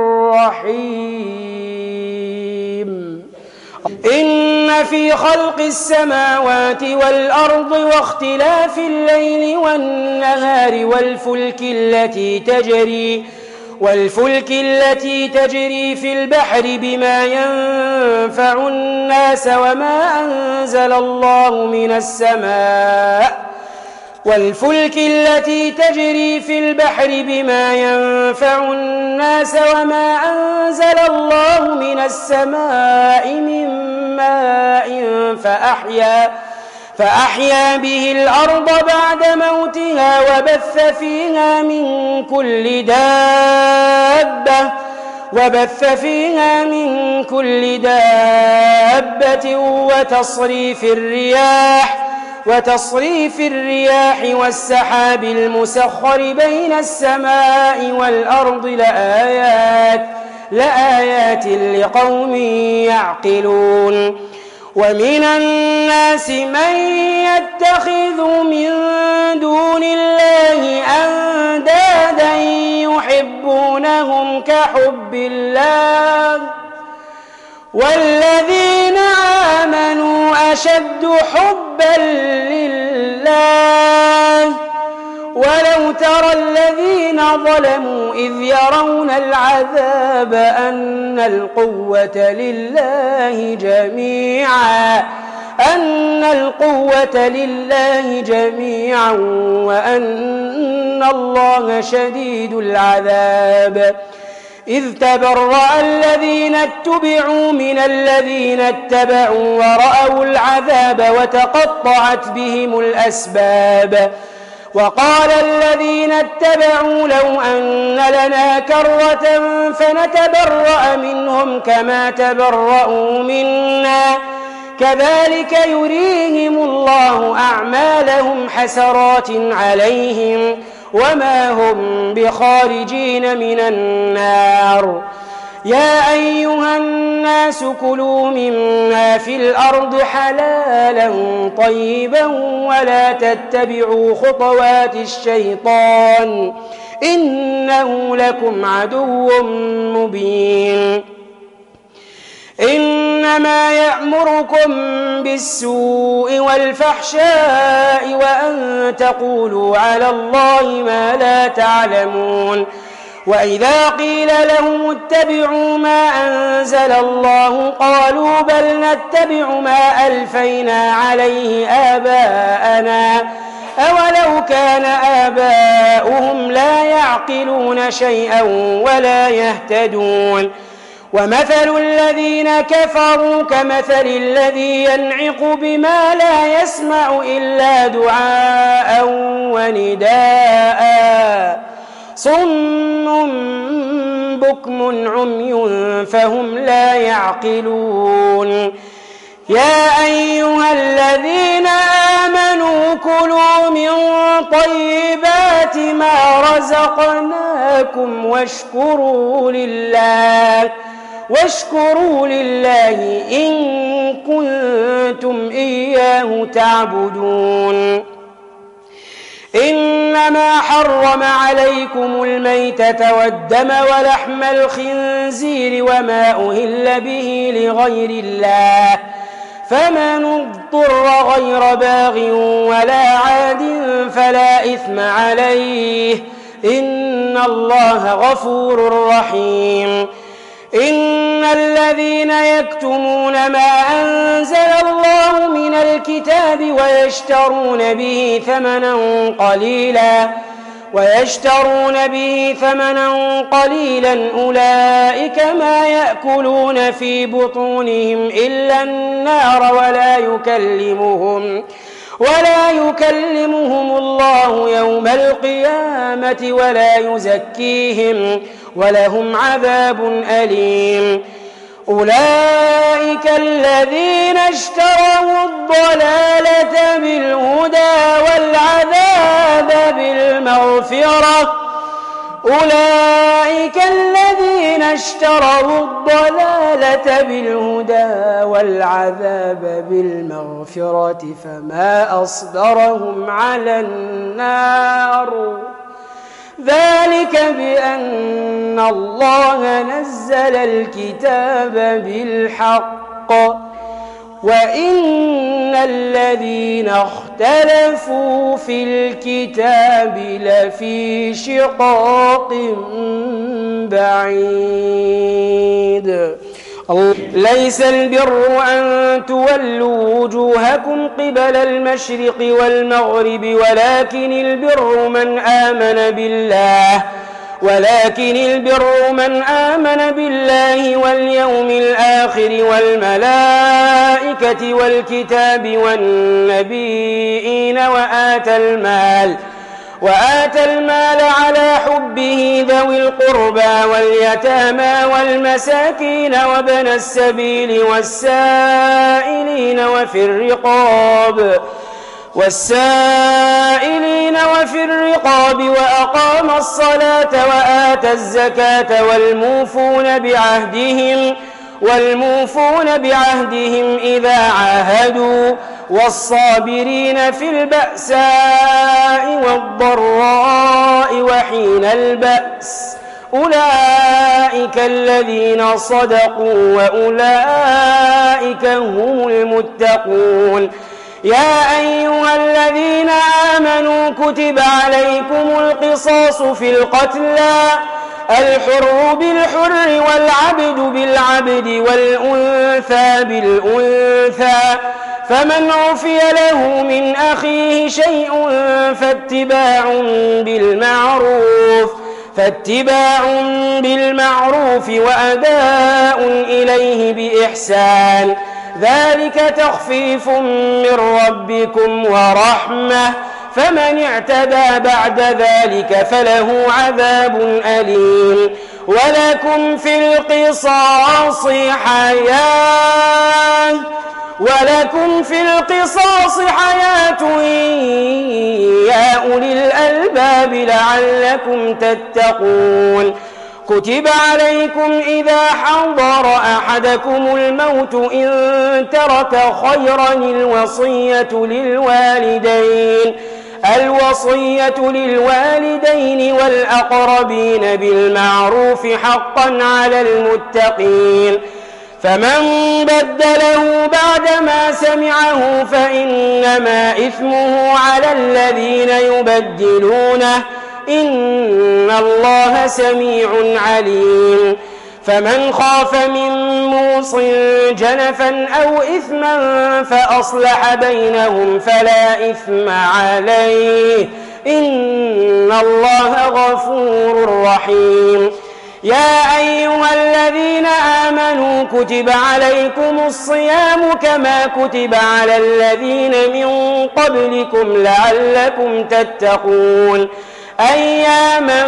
الرحيم إن في خلق السماوات والأرض واختلاف الليل والنهار والفلك التي تجري والفلك التي تجري في البحر بما ينفع الناس وما أنزل الله من السماء والفلك التي تجري في البحر بما ينفع الناس وما أنزل الله من السماء من ماء فأحيا, فأحيا به الأرض بعد موتها وبث فيها من كل دابة وبث فيها من كل دابة وتصريف الرياح وتصريف الرياح والسحاب المسخر بين السماء والأرض لآيات لآيات لقوم يعقلون. ومن الناس من يتخذ من دون الله أندادا يحبونهم كحب الله والذين آمنوا أشد حبا لله ولو ترى الذين ظلموا إذ يرون العذاب أن القوة لله جميعا أن القوة لله جميعا وأن الله شديد العذاب. إذ تبرأ الذين اتبعوا من الذين اتبعوا ورأوا العذاب وتقطعت بهم الأسباب. وقال الذين اتبعوا لو أن لنا كرة فنتبرأ منهم كما تبرأوا منا كذلك يريهم الله أعمالهم حسرات عليهم وما هم بخارجين من النار. يا أيها الناس كلوا مما في الأرض حلالا طيبا ولا تتبعوا خطوات الشيطان إنه لكم عدو مبين. إنما يأمركم بالسوء والفحشاء وأن تقولوا على الله ما لا تعلمون. وإذا قيل لهم اتبعوا ما أنزل الله قالوا بل نتبع ما ألفينا عليه آباءنا أولو كان آباؤهم لا يعقلون شيئا ولا يهتدون. ومثل الذين كفروا كمثل الذي ينعق بما لا يسمع إلا دعاء ونداء صم بكم عمي فهم لا يعقلون. يا أيها الذين آمنوا كلوا من طيبات ما رزقناكم واشكروا لله واشكروا لله إن كنتم إياه تعبدون. إنما حرم عليكم الميتة والدم ولحم الخنزير وما أهل به لغير الله فمن اضطر غير باغ ولا عاد فلا إثم عليه إن الله غفور رحيم. إن الذين يكتمون ما أنزل الله من الكتاب ويشترون به ثمنا قليلا ويشترون به ثمنا قليلا أولئك ما يأكلون في بطونهم إلا النار ولا يكلمهم ولا يكلمهم الله يوم القيامة ولا يزكيهم ولهم عذاب أليم. أولئك الذين اشتروا الضلالة بالهدى والعذاب بالمغفرة أولئك الذين اشتروا الضلالة بالهدى والعذاب بالمغفرة فما أصبرهم على النار ذلك بأن الله نزل الكتاب بالحق وإن الذين اختلفوا في الكتاب لفي شقاق بعيد. ليس البر أن تولوا وجوهكم قبل المشرق والمغرب ولكن البر من آمن بالله ولكن البر من آمن بالله واليوم الآخر والملائكة والكتاب والنبيين وآتى المال وآتى المال على حبه ذوي القربى واليتامى والمساكين وابن السبيل والسائلين وفي الرقاب والسائلين وفي الرقاب وأقام الصلاة وآتى الزكاة والموفون بعهدهم والموفون بعهدهم إذا عاهدوا والصابرين في البأساء والضراء وحين البأس أولئك الذين صدقوا وأولئك هم المتقون. يا أيها الذين آمنوا كتب عليكم القصاص في القتلى الحر بالحر والعبد بالعبد والأنثى بالأنثى فمن عفي له من أخيه شيء فاتباع بالمعروف فاتباع بالمعروف وأداء إليه بإحسان ذلك تخفيف من ربكم ورحمة فمن اعتدى بعد ذلك فله عذاب أليم. ولكم في القصاص حياة ولكم في القصاص حياة يا أولي الألباب لعلكم تتقون. كتب عليكم إذا حضر أحدكم الموت إن ترك خيرا الوصية للوالدين الوصية للوالدين والأقربين بالمعروف حقا على المتقين. فمن بدله بعدما سمعه فإنما إثمه على الذين يبدلونه إن الله سميع عليم. فمن خاف من موص جنفا أو إثما فأصلح بينهم فلا إثم عليه إن الله غفور رحيم. يا أيها الذين آمنوا كتب عليكم الصيام كما كتب على الذين من قبلكم لعلكم تتقون أياما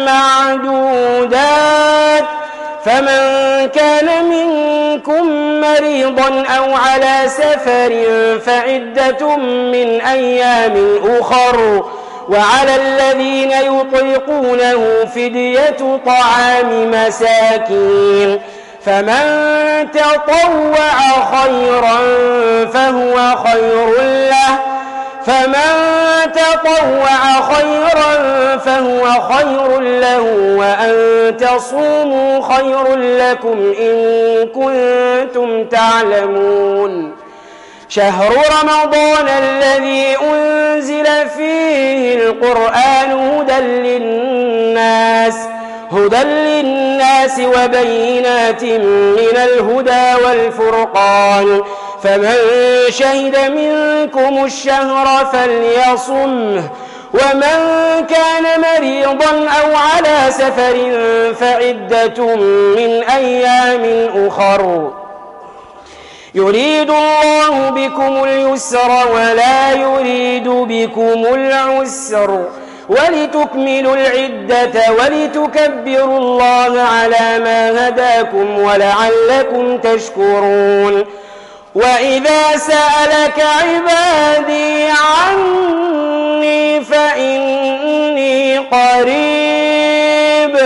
معدودات فمن كان منكم مريضا أو على سفر فعدة من أيام أخر وعلى الذين يطيقونه فدية طعام مساكين فمن تطوع خيرا فهو خير له فمن تطوع خيرا فهو خير له وأن تصوموا خير لكم إن كنتم تعلمون. شهر رمضان الذي أنزل فيه القرآن هدى للناس هدى للناس وبينات من الهدى والفرقان فمن شهد منكم الشهر فليصمه ومن كان مريضا أو على سفر فعدة من أيام أخر يريد الله بكم اليسر ولا يريد بكم العسر ولتكملوا العدة ولتكبروا الله على ما هداكم ولعلكم تشكرون. وإذا سألك عبادي عني فإني قريب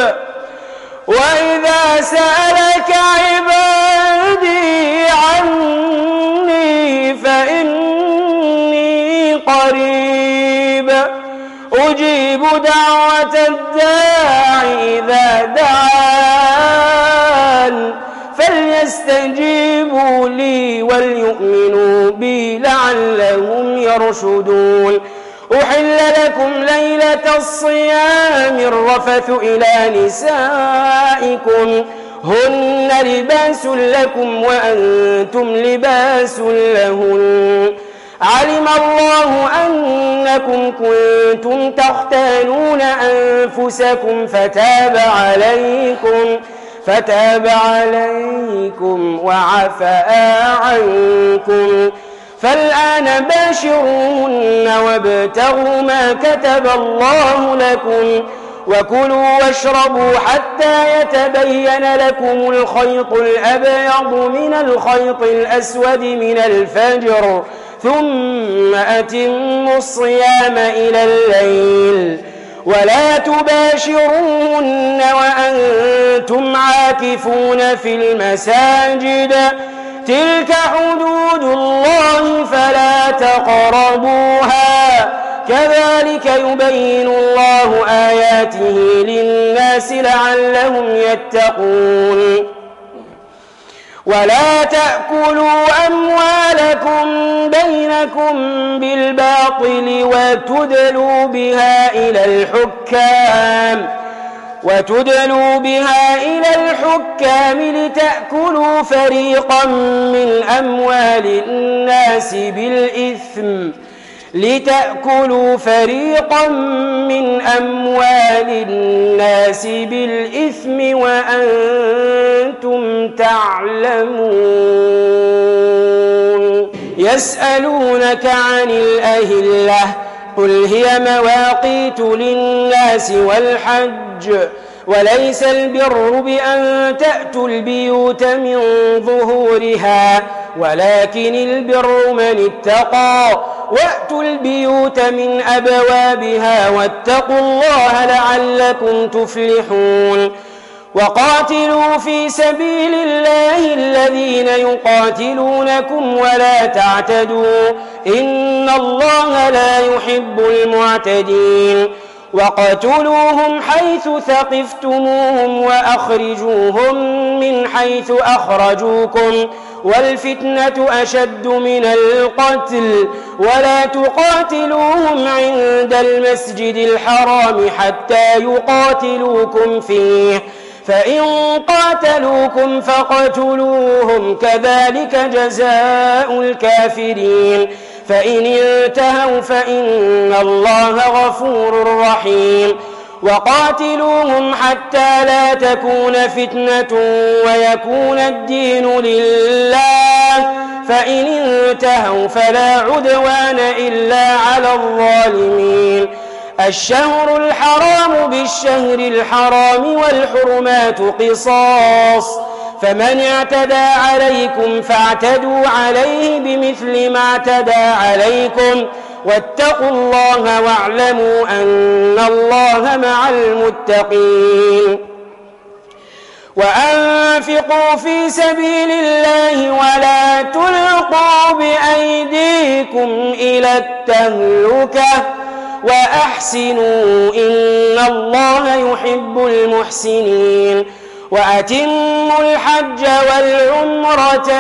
وإذا سألك عبادي عني فإني قريب أجيب دعوة الداع إذا دعان فليستجيبوا لي وليؤمنوا بي لعلهم يرشدون. أحل لكم ليلة الصيام الرفث إلى نسائكم هن لباس لكم وأنتم لباس لهن علم الله أنكم كنتم تختانون أنفسكم فتاب عليكم فتاب عليكم وعفا عنكم فالآن باشروهن وابتغوا ما كتب الله لكم وكلوا واشربوا حتى يتبين لكم الخيط الأبيض من الخيط الأسود من الفجر ثم أتموا الصيام إلى الليل ولا تباشروهن وأنتم عاكفون في المساجد تلك حدود الله فلا تقربوها كذلك يبين الله آياته للناس لعلهم يتقون ولا تأكلوا أموالكم بينكم بالباطل وتدلوا بها إلى الحكام وتدلوا بها إلى الحكام لتأكلوا فريقا من أموال الناس بالإثم لتأكلوا فريقا من أموال الناس بالإثم وأنتم تعلمون يسألونك عن الأهلة قل هي مواقيت للناس والحج وليس البر بأن تأتوا البيوت من ظهورها ولكن البر من اتقى وأتوا البيوت من أبوابها واتقوا الله لعلكم تفلحون وقاتلوا في سبيل الله الذين يقاتلونكم ولا تعتدوا إن الله لا يحب المعتدين وقتلوهم حيث ثقفتموهم وأخرجوهم من حيث أخرجوكم والفتنة أشد من القتل ولا تقاتلوهم عند المسجد الحرام حتى يقاتلوكم فيه فإن قاتلوكم فاقتلوهم كذلك جزاء الكافرين فإن انتهوا فإن الله غفور رحيم وقاتلوهم حتى لا تكون فتنة ويكون الدين لله فإن انتهوا فلا عدوان إلا على الظالمين الشهر الحرام بالشهر الحرام والحرمات قصاص فمن اعتدى عليكم فاعتدوا عليه بمثل ما اعتدى عليكم واتقوا الله واعلموا أن الله مع المتقين وأنفقوا في سبيل الله ولا تلقوا بأيديكم إلى التهلكة وأحسنوا إن الله يحب المحسنين وأتموا الحج والعمرة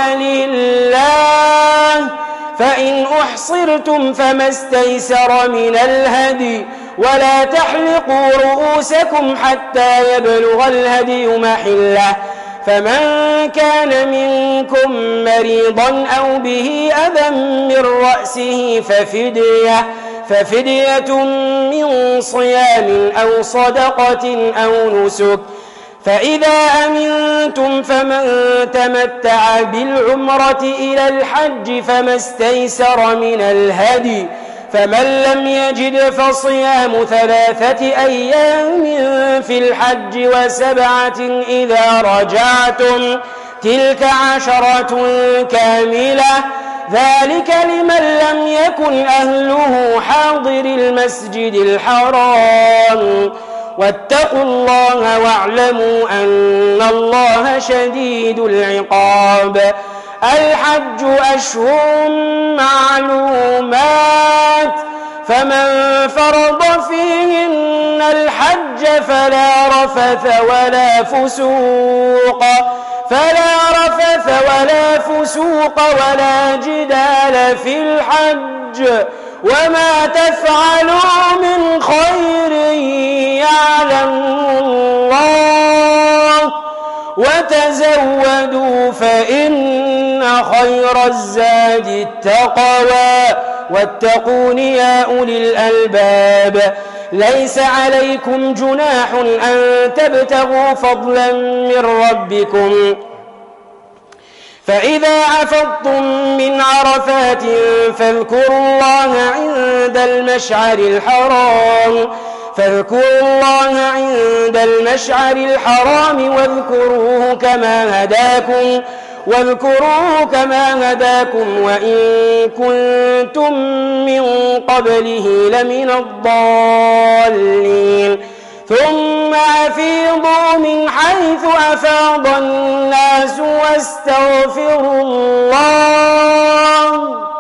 لله فإن أحصرتم فما استيسر من الهدي ولا تحلقوا رؤوسكم حتى يبلغ الهدي محله فمن كان منكم مريضا أو به أذى من رأسه ففدية ففدية من صيام أو صدقة أو نسك فإذا أمنتم فمن تمتع بالعمرة إلى الحج فما استيسر من الهدي فمن لم يجد فصيام ثلاثة أيام في الحج وسبعة إذا رجعتم تلك عشرة كاملة ذلك لمن لم يكن أهله حاضر المسجد الحرام واتقوا الله واعلموا أن الله شديد العقاب الحج أشهر معلومات فمن فرض فيهن الحج فلا رفث ولا فسوق فلا رفث ولا فسوق ولا جدال في الحج وما تفعلوا من خير يعلم الله وتزودوا فإن خير الزاد التقوى واتقون يا أولي الألباب. ليس عليكم جناح أن تبتغوا فضلا من ربكم فإذا أفضتم من عرفات فاذكروا الله عند المشعر الحرام فاذكروا الله عند المشعر الحرام واذكروه كما هداكم واذكروه كما هداكم وإن كنتم من قبله لمن الضالين. ثم أفيضوا من حيث أفاض الناس واستغفروا الله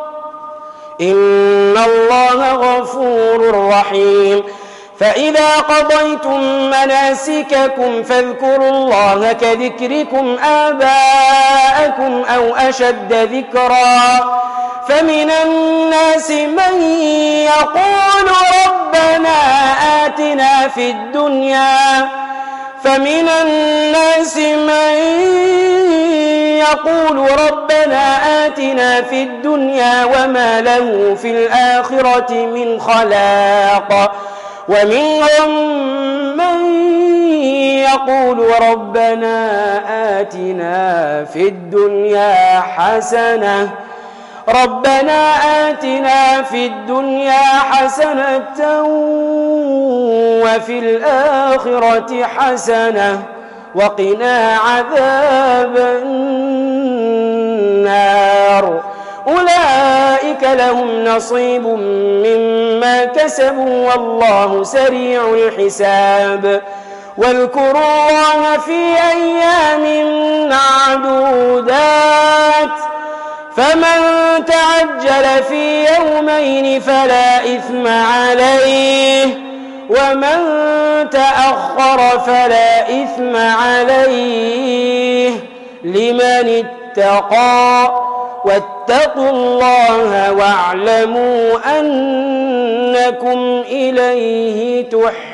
إن الله غفور رحيم. فإذا قضيتم مناسككم فاذكروا الله كذكركم آباءكم أو أشد ذكرا. فمن الناس من يقول ربنا آتنا في الدنيا فمن الناس من يقول ربنا آتنا في الدنيا وما له في الآخرة من خلاق ومنهم من يقول ربنا آتنا في الدنيا حسنة ربنا آتنا في الدنيا حسنة وفي الآخرة حسنة وقنا عذاب النار. أولئك لهم نصيب مما كسبوا والله سريع الحساب. واذكروا الله في أيام معدودات فمن تعجل في يومين فلا إثم عليه ومن تأخر فلا إثم عليه لمن اتقى واتقوا الله واعلموا أنكم إليه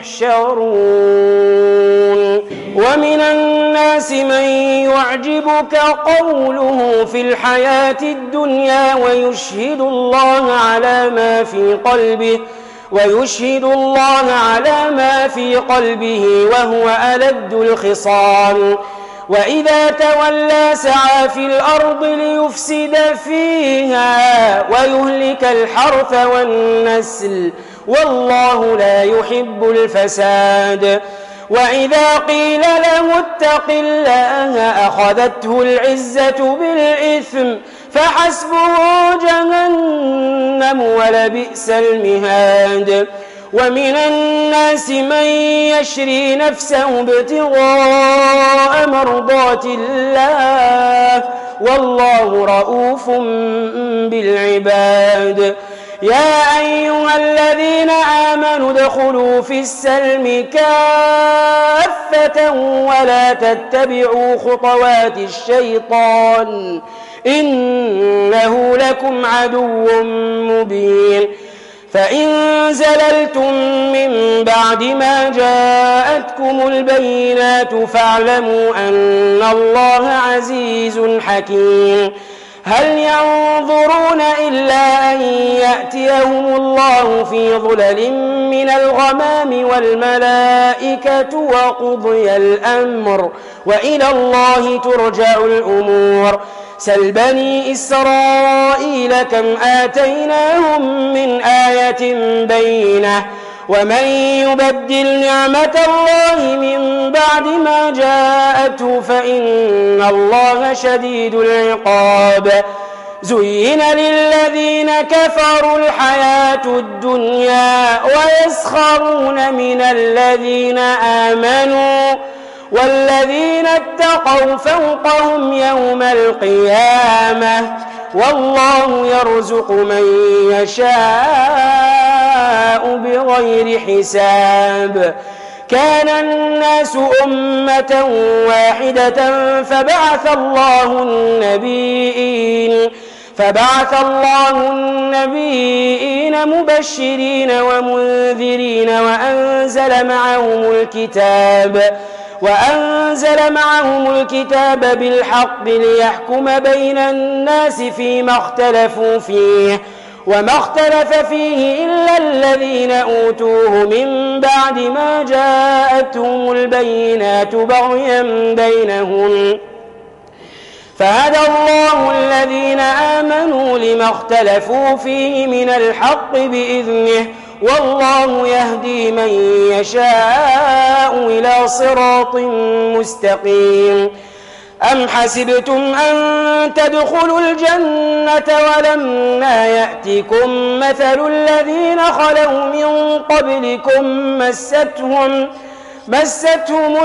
تحشرون. ومن الناس من يعجبك قوله في الحياة الدنيا ويشهد الله على ما في قلبه ويشهد الله على ما في قلبه وهو ألد الخصام وإذا تولى سعى في الأرض ليفسد فيها ويهلك الحرث والنسل والله لا يحب الفساد. وإذا قيل له اتق الله أخذته العزة بالإثم فحسبه جهنم ولبئس المهاد. ومن الناس من يشري نفسه ابتغاء مرضات الله والله رؤوف بالعباد. يا أيها الذين آمنوا ادخلوا في السلم كافة ولا تتبعوا خطوات الشيطان إنه لكم عدو مبين. فإن زللتم من بعد ما جاءتكم البينات فاعلموا أن الله عزيز حكيم. هل ينظرون إلا أن يأتيهم الله في ظلل من الغمام والملائكة وقضي الأمر وإلى الله ترجع الأمور. سل بني إسرائيل كم آتيناهم من آية بينة ومن يبدل نعمة الله من بعد ما جاءته فإن الله شديد العقاب. زين للذين كفروا الحياة الدنيا ويسخرون من الذين آمنوا والذين اتقوا فوقهم يوم القيامة والله يرزق من يشاء بغير حساب. كان الناس أمة واحدة فبعث الله النبيين فبعث الله النبيين مبشرين ومنذرين وأنزل معهم الكتاب وأنزل معهم الكتاب بالحق ليحكم بين الناس فيما اختلفوا فيه وما اختلف فيه إلا الذين أوتوه من بعد ما جاءتهم البينات بغيا بينهم فهدى الله الذين آمنوا لما اختلفوا فيه من الحق بإذنه والله يهدي من يشاء إلى صراط مستقيم. أم حسبتم أن تدخلوا الجنة ولما يأتكم مثل الذين خلوا من قبلكم مستهم مستهم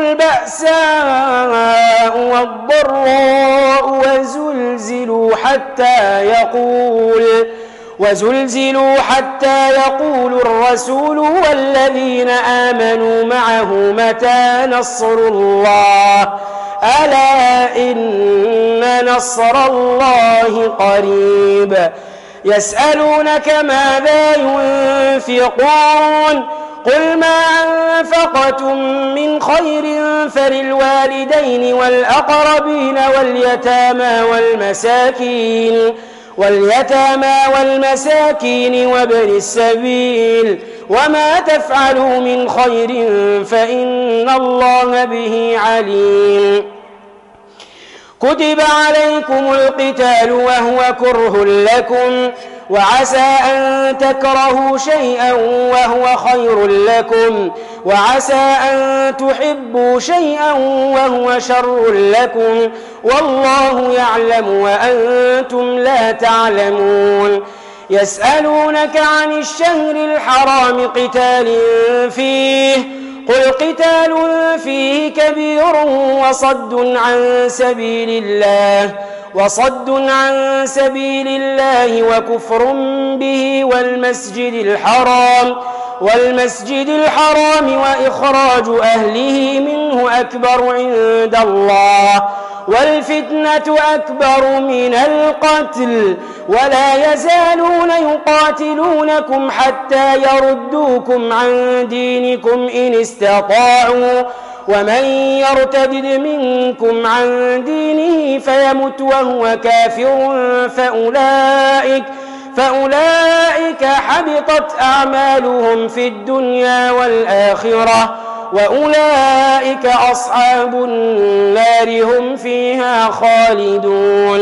البأساء والضراء وزلزلوا حتى يقول وزلزلوا حتى يقول الرسول والذين آمنوا معه متى نصر الله ألا إن نصر الله قريب. يسألونك ماذا ينفقون قل ما أنفقتم من خير فللوالدين والأقربين واليتامى والمساكين واليتامى والمساكين وابن السبيل وما تفعلوا من خير فإن الله به عليم. كتب عليكم القتال وهو كره لكم وعسى أن تكرهوا شيئا وهو خير لكم وعسى أن تحبوا شيئا وهو شر لكم والله يعلم وأنتم لا تعلمون. يسألونك عن الشهر الحرام قتال فيه قل قتال فيه كبير وصد عن سبيل الله وصد عن سبيل الله وكفر به والمسجد الحرام والمسجد الحرام وإخراج أهله منه أكبر عند الله والفتنة أكبر من القتل ولا يزالون يقاتلونكم حتى يردوكم عن دينكم إن استطاعوا ومن يرتد منكم عن دينه فيمت وهو كافر فأولئك فأولئك حبطت أعمالهم في الدنيا والآخرة وأولئك أصحاب النار هم فيها خالدون.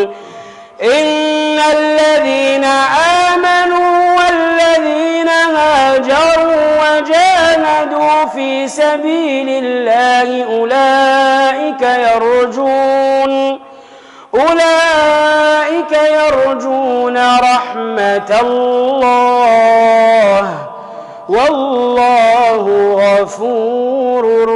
إن الذين آمنوا والذين هاجروا وجاهدوا في سبيل الله أولئك يرجون أولئك يرجون رحمة الله والله غفور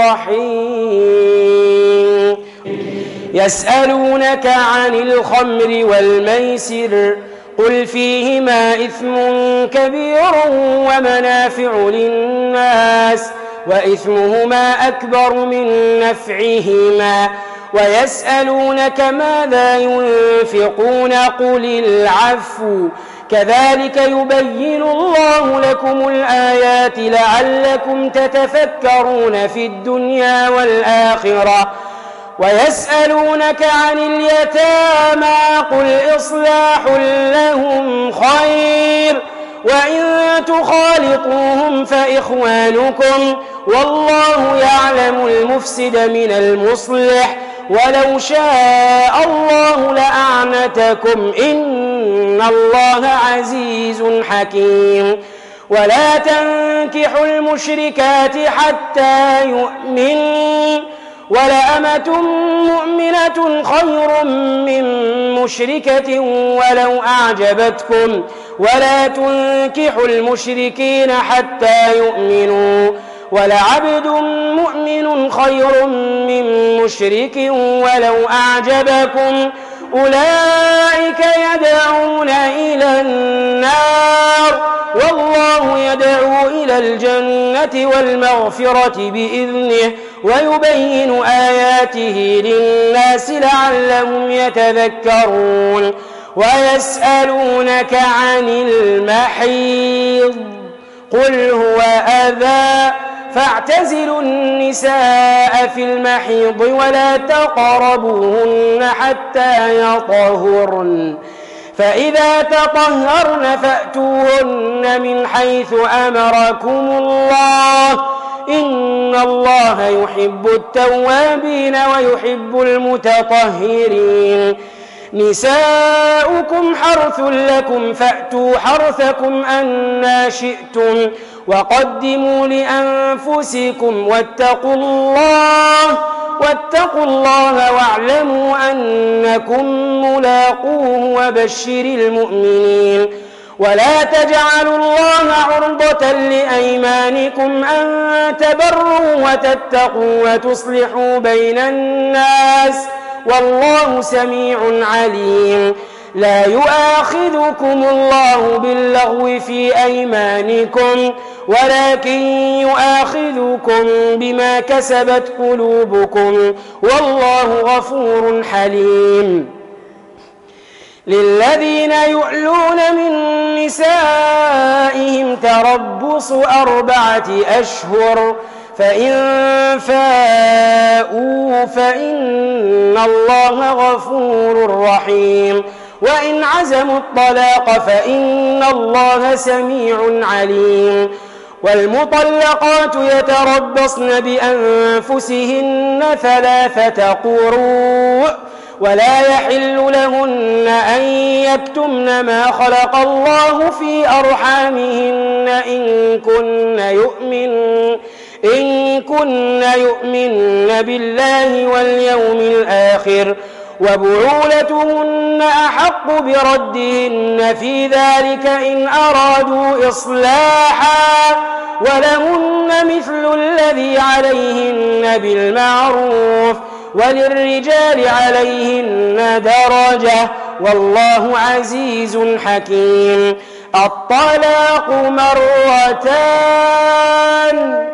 رحيم. يسألونك عن الخمر والميسر قل فيهما إثم كبير ومنافع للناس وإثمهما أكبر من نفعهما ويسألونك ماذا ينفقون قل العفو كذلك يبين الله لكم الآيات لعلكم تتفكرون في الدنيا والآخرة. ويسألونك عن اليتامى قل إصلاح لهم خير وإن تخالطوهم فإخوانكم والله يعلم المفسد من المصلح ولو شاء الله لأعنتكم إن الله عزيز حكيم. ولا تنكحوا المشركات حتى يؤمنوا ولأمة مؤمنة خير من مشركة ولو أعجبتكم ولا تنكحوا المشركين حتى يؤمنوا ولعبد مؤمن خير من مشرك ولو أعجبكم أولئك يدعون إلى النار والله يدعو إلى الجنة والمغفرة بإذنه ويبين آياته للناس لعلهم يتذكرون. ويسألونك عن المحيض قل هو أذى فاعتزلوا النساء في المحيض ولا تقربوهن حتى يطهرن فإذا تطهرن فأتوهن من حيث أمركم الله إن الله يحب التوابين ويحب المتطهرين نساؤكم حرث لكم فأتوا حرثكم أنى شئتم وقدموا لأنفسكم واتقوا الله واتقوا الله واعلموا أنكم ملاقوه وبشر المؤمنين ولا تجعلوا الله عرضة لأيمانكم أن تبروا وتتقوا وتصلحوا بين الناس والله سميع عليم لا يؤاخذكم الله باللغو في أيمانكم ولكن يؤاخذكم بما كسبت قلوبكم والله غفور حليم للذين يؤلون من نسائهم تربص أربعة أشهر فإن فاءوا فإن الله غفور رحيم وإن عزموا الطلاق فإن الله سميع عليم والمطلقات يتربصن بأنفسهن ثلاثة قروء ولا يحل لهن أن يكتمن ما خلق الله في أرحامهن إن كن يؤمن إن كن يؤمن بالله واليوم الآخر وبعولتهن أحق بردهن في ذلك إن أرادوا إصلاحا ولهن مثل الذي عليهن بالمعروف وللرجال عليهن درجة والله عزيز حكيم الطلاق مرتان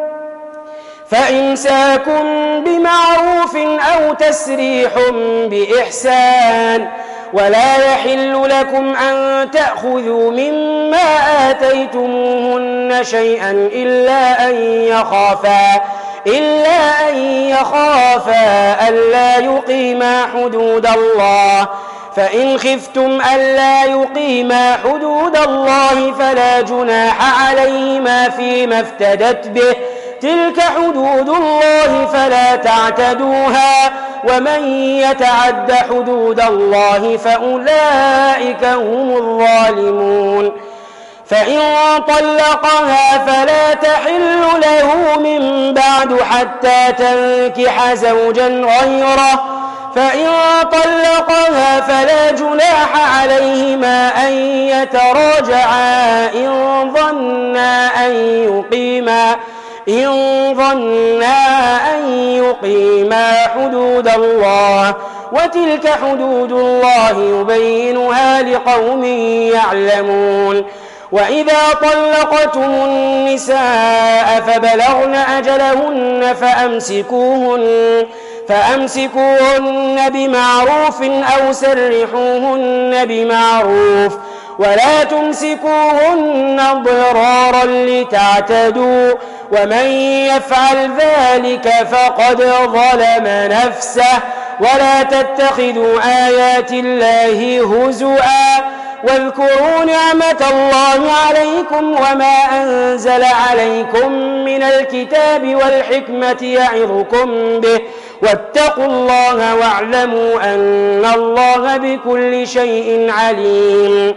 فإمساكم بمعروف أو تسريح بإحسان ولا يحل لكم أن تأخذوا مما آتيتموهن شيئا إلا أن يخافا إلا أن يخافا ألا يقيما حدود الله فإن خفتم ألا يقيما حدود الله فلا جناح عليهما فيما افتدت به تلك حدود الله فلا تعتدوها ومن يتعد حدود الله فأولئك هم الظالمون فإن طلقها فلا تحل له من بعد حتى تنكح زوجا غيره فإن طلقها فلا جناح عليهما أن يتراجعا إن ظنا أن يقيما إن ظنا أن يقيما حدود الله وتلك حدود الله يبينها لقوم يعلمون وإذا طلقتم النساء فبلغن أجلهن فأمسكوهن فأمسكوهن بمعروف أو سرحوهن بمعروف ولا تمسكوهن ضرارا لتعتدوا ومن يفعل ذلك فقد ظلم نفسه ولا تتخذوا آيات الله هزؤا واذكروا نعمة الله عليكم وما أنزل عليكم من الكتاب والحكمة يعظكم به واتقوا الله واعلموا أن الله بكل شيء عليم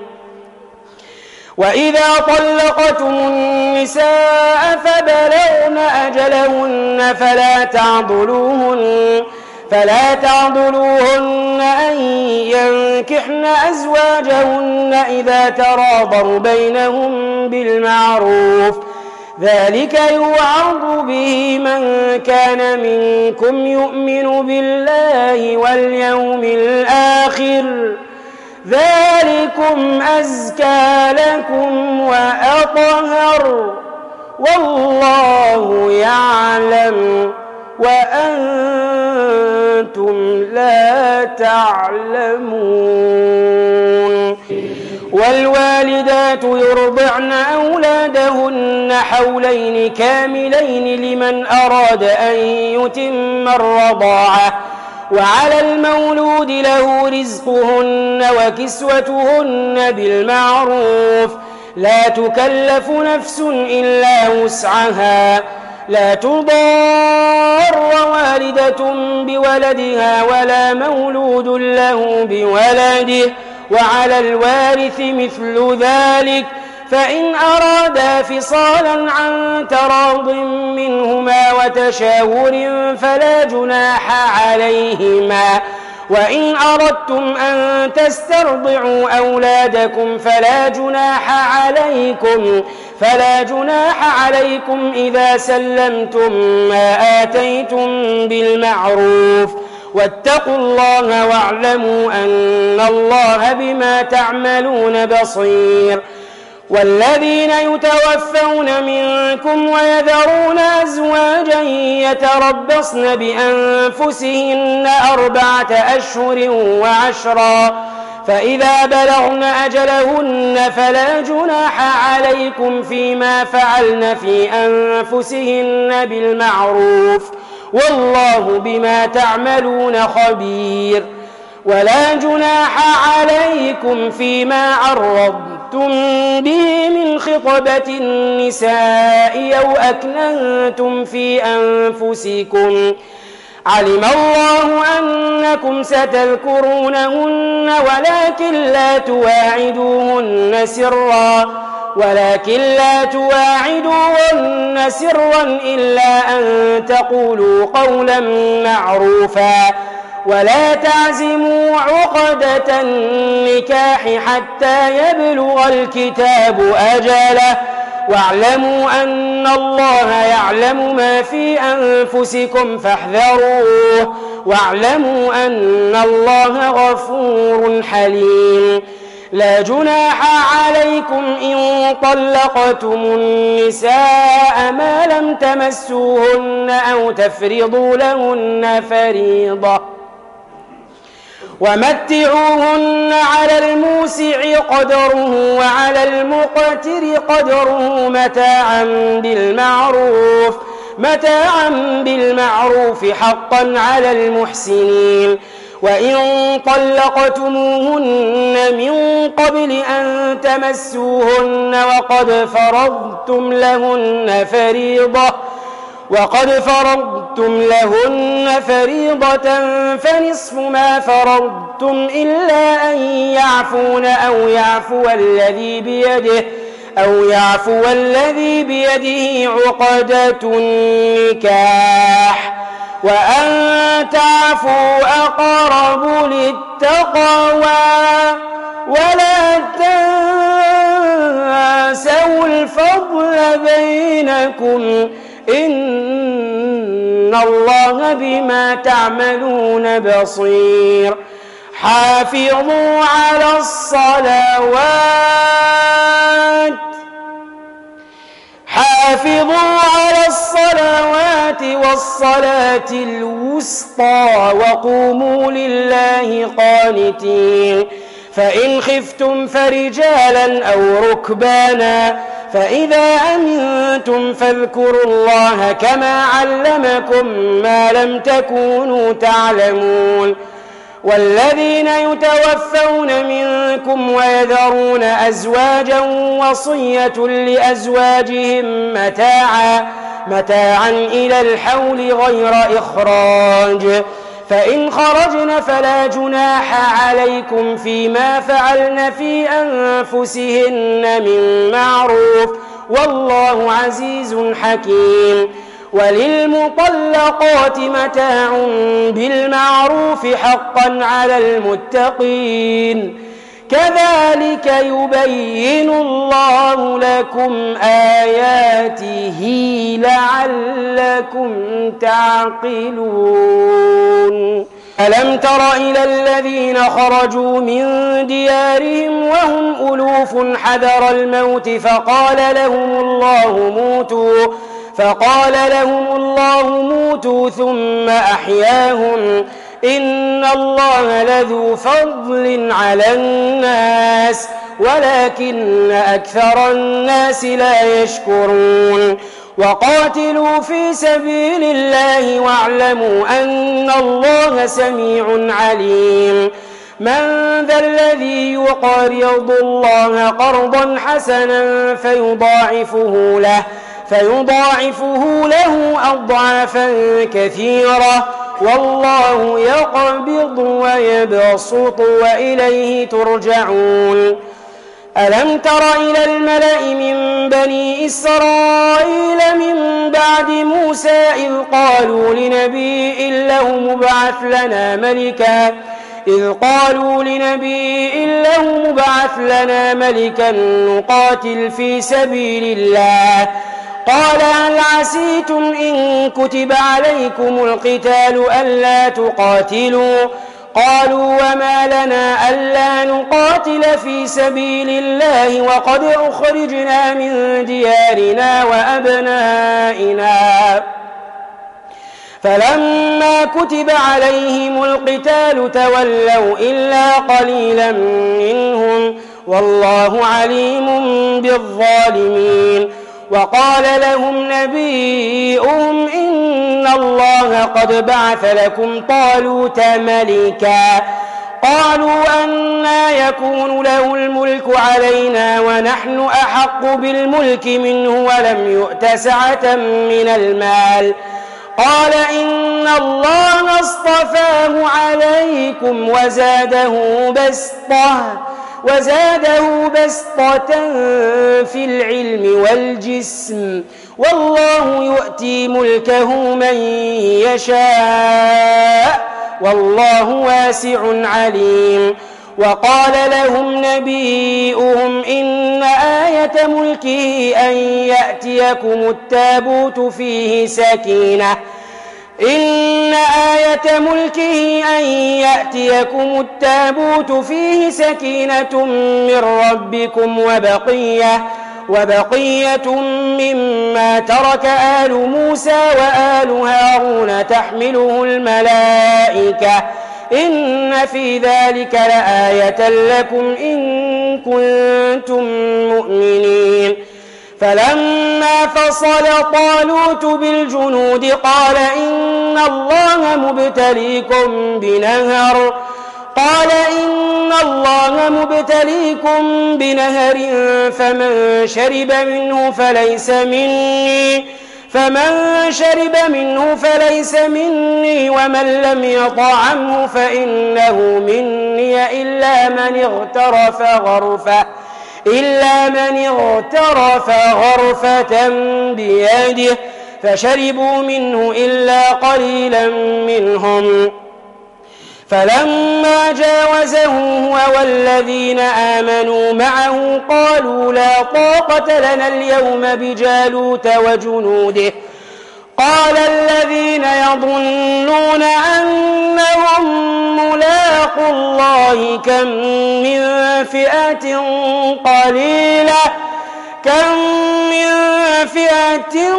وإذا طلقتم النساء فبلغن أجلهن فلا تعضلوهن فلا تعضلوهن أن ينكحن أزواجهن إذا تراضوا بينهم بالمعروف ذلك يوعظ به من كان منكم يؤمن بالله واليوم الآخر ذلكم أزكى لكم وأطهر والله يعلم وأنتم لا تعلمون والوالدات والوالدات يرضعن أولادهن حولين كاملين لمن أراد أن يتم الرضاعة وعلى المولود له رزقهن وكسوتهن بالمعروف لا تكلف نفس إلا وسعها لا تضار والدة بولدها ولا مولود له بولده وعلى الوارث مثل ذلك فإن أرادا فصالا عن تراض منهما وتشاور فلا جناح عليهما وإن أردتم أن تسترضعوا أولادكم فلا جناح عليكم فلا جناح عليكم إذا سلمتم ما آتيتم بالمعروف واتقوا الله واعلموا أن الله بما تعملون بصير والذين يتوفون منكم ويذرون أزواجا يتربصن بأنفسهن أربعة أشهر وعشرا فإذا بلغن أجلهن فلا جناح عليكم فيما فعلن في أنفسهن بالمعروف والله بما تعملون خبير ولا جناح عليكم فيما عرضتم به من خطبة النساء أو أكننتم في أنفسكم علم الله أنكم ستذكرونهن ولكن لا تواعدوهن سرا ولكن لا تواعدوهن سرا إلا أن تقولوا قولا معروفا ولا تعزموا عقدة النكاح حتى يبلغ الكتاب أجله واعلموا أن الله يعلم ما في أنفسكم فاحذروه واعلموا أن الله غفور حليم لا جناح عليكم إن طلقتم النساء ما لم تمسوهن أو تفرضوا لهن فريضة ومتعوهن على الموسع قدره وعلى المقتر قدره متاعا بالمعروف متاعا بالمعروف حقا على المحسنين وإن طلقتموهن من قبل أن تمسوهن وقد فرضتم لهن فريضة وقد فرضتم لهن فريضة فنصف ما فرضتم إلا أن يعفون أو يعفو الذي بيده أو يعفو الذي بيده عقدة النكاح وأن تعفوا أقرب للتقوى ولا تنسوا الفضل بينكم إن الله بما تعملون بصير حافظوا على الصلوات حافظوا على الصلوات والصلاة الوسطى وقوموا لله قانتين فإن خفتم فرجالا أو ركبانا فإذا أمنتم فاذكروا الله كما علمكم ما لم تكونوا تعلمون والذين يتوفون منكم ويذرون أزواجا وصية لأزواجهم متاعا متاعا إلى الحول غير إخراج فإن خرجن فلا جناح عليكم فيما فعلن في أنفسهن من معروف والله عزيز حكيم وللمطلقات متاع بالمعروف حقا على المتقين كذلك يبين الله لكم آياته لعلكم تعقلون ألم تر إلى الذين خرجوا من ديارهم وهم ألوف حذر الموت فقال لهم الله موتوا فقال لهم الله موتوا ثم أحياهم إن الله لذو فضل على الناس ولكن أكثر الناس لا يشكرون وقاتلوا في سبيل الله واعلموا أن الله سميع عليم من ذا الذي يقرض الله قرضا حسنا فيضاعفه له فيضاعفه له أضعافا كثيرة والله يقبض ويبسط وإليه ترجعون ألم تر إلى الملأ من بني إسرائيل من بعد موسى إذ قالوا لنبي له مبعث لنا ملكا إذ قالوا لنبي له مبعث لنا ملكا نقاتل في سبيل الله قال هل عسيتم إن كتب عليكم القتال ألا تقاتلوا قالوا وما لنا ألا نقاتل في سبيل الله وقد أخرجنا من ديارنا وأبنائنا فلما كتب عليهم القتال تولوا إلا قليلا منهم والله عليم بالظالمين وقال لهم نبيهم إن الله قد بعث لكم طالوت ملكا قالوا أنى يكون له الملك علينا ونحن أحق بالملك منه ولم يؤت سعة من المال قال إن الله اصطفاه عليكم وزاده بسطة وزاده بسطة في العلم والجسم والله يؤتي ملكه من يشاء والله واسع عليم وقال لهم نبيهم إن آية ملكه أن يأتيكم التابوت فيه سكينة إن آية ملكه أن يأتيكم التابوت فيه سكينة من ربكم وبقية وبقية مما ترك آل موسى وآل هارون تحمله الملائكة إن في ذلك لآية لكم إن كنتم مؤمنين فلما فصل طالوت بالجنود قال إن الله مبتليكم بنهر قال إن الله مبتليكم بنهر فمن شرب منه فليس مني فمن شرب منه فليس مني ومن لم يطعمه فإنه مني إلا من اغترف غرفة إلا من اغترف غرفة بيده فشربوا منه إلا قليلا منهم فلما جاوزه هو والذين آمنوا معه قالوا لا طاقة لنا اليوم بجالوت وجنوده قال الذين يظنون أنهم ملاقوا الله كم من فئة قليلة كم من فئة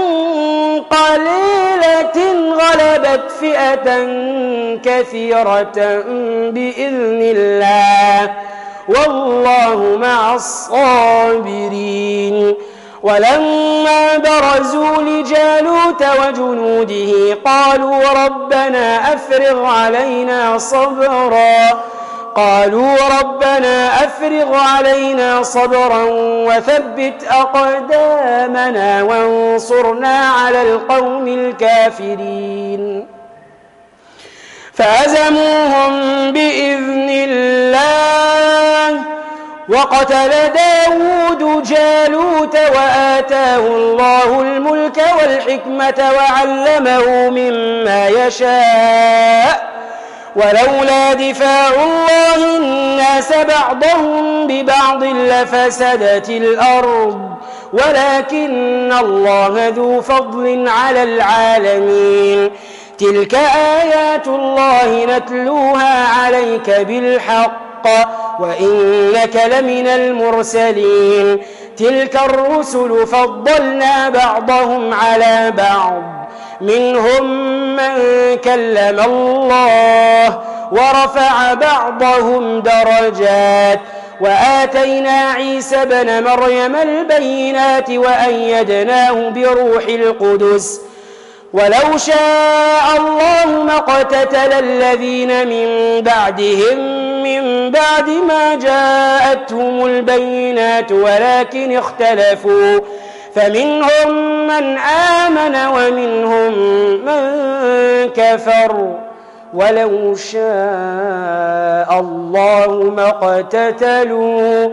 قليلة غلبت فئة كثيرة بإذن الله والله مع الصابرين ولما برزوا لجالوت وجنوده قالوا ربنا أفرغ علينا صبرا قالوا ربنا أفرغ علينا صبرا وثبت أقدامنا وانصرنا على القوم الكافرين فهزموهم بإذن الله وقتل داود جالوت وآتاه الله الملك والحكمة وعلمه مما يشاء ولولا دفاع الله الناس بعضهم ببعض لفسدت الأرض ولكن الله ذو فضل على العالمين تلك آيات الله نتلوها عليك بالحق وإنك لمن المرسلين تلك الرسل فضلنا بعضهم على بعض منهم من كلم الله ورفع بعضهم درجات وآتينا عيسى ابن مريم البينات وأيدناه بروح القدس ولو شاء الله ما اقتتل الذين من بعدهم من بعد ما جاءتهم البينات ولكن اختلفوا فمنهم من آمن ومنهم من كفر ولو شاء الله ما اقتتلوا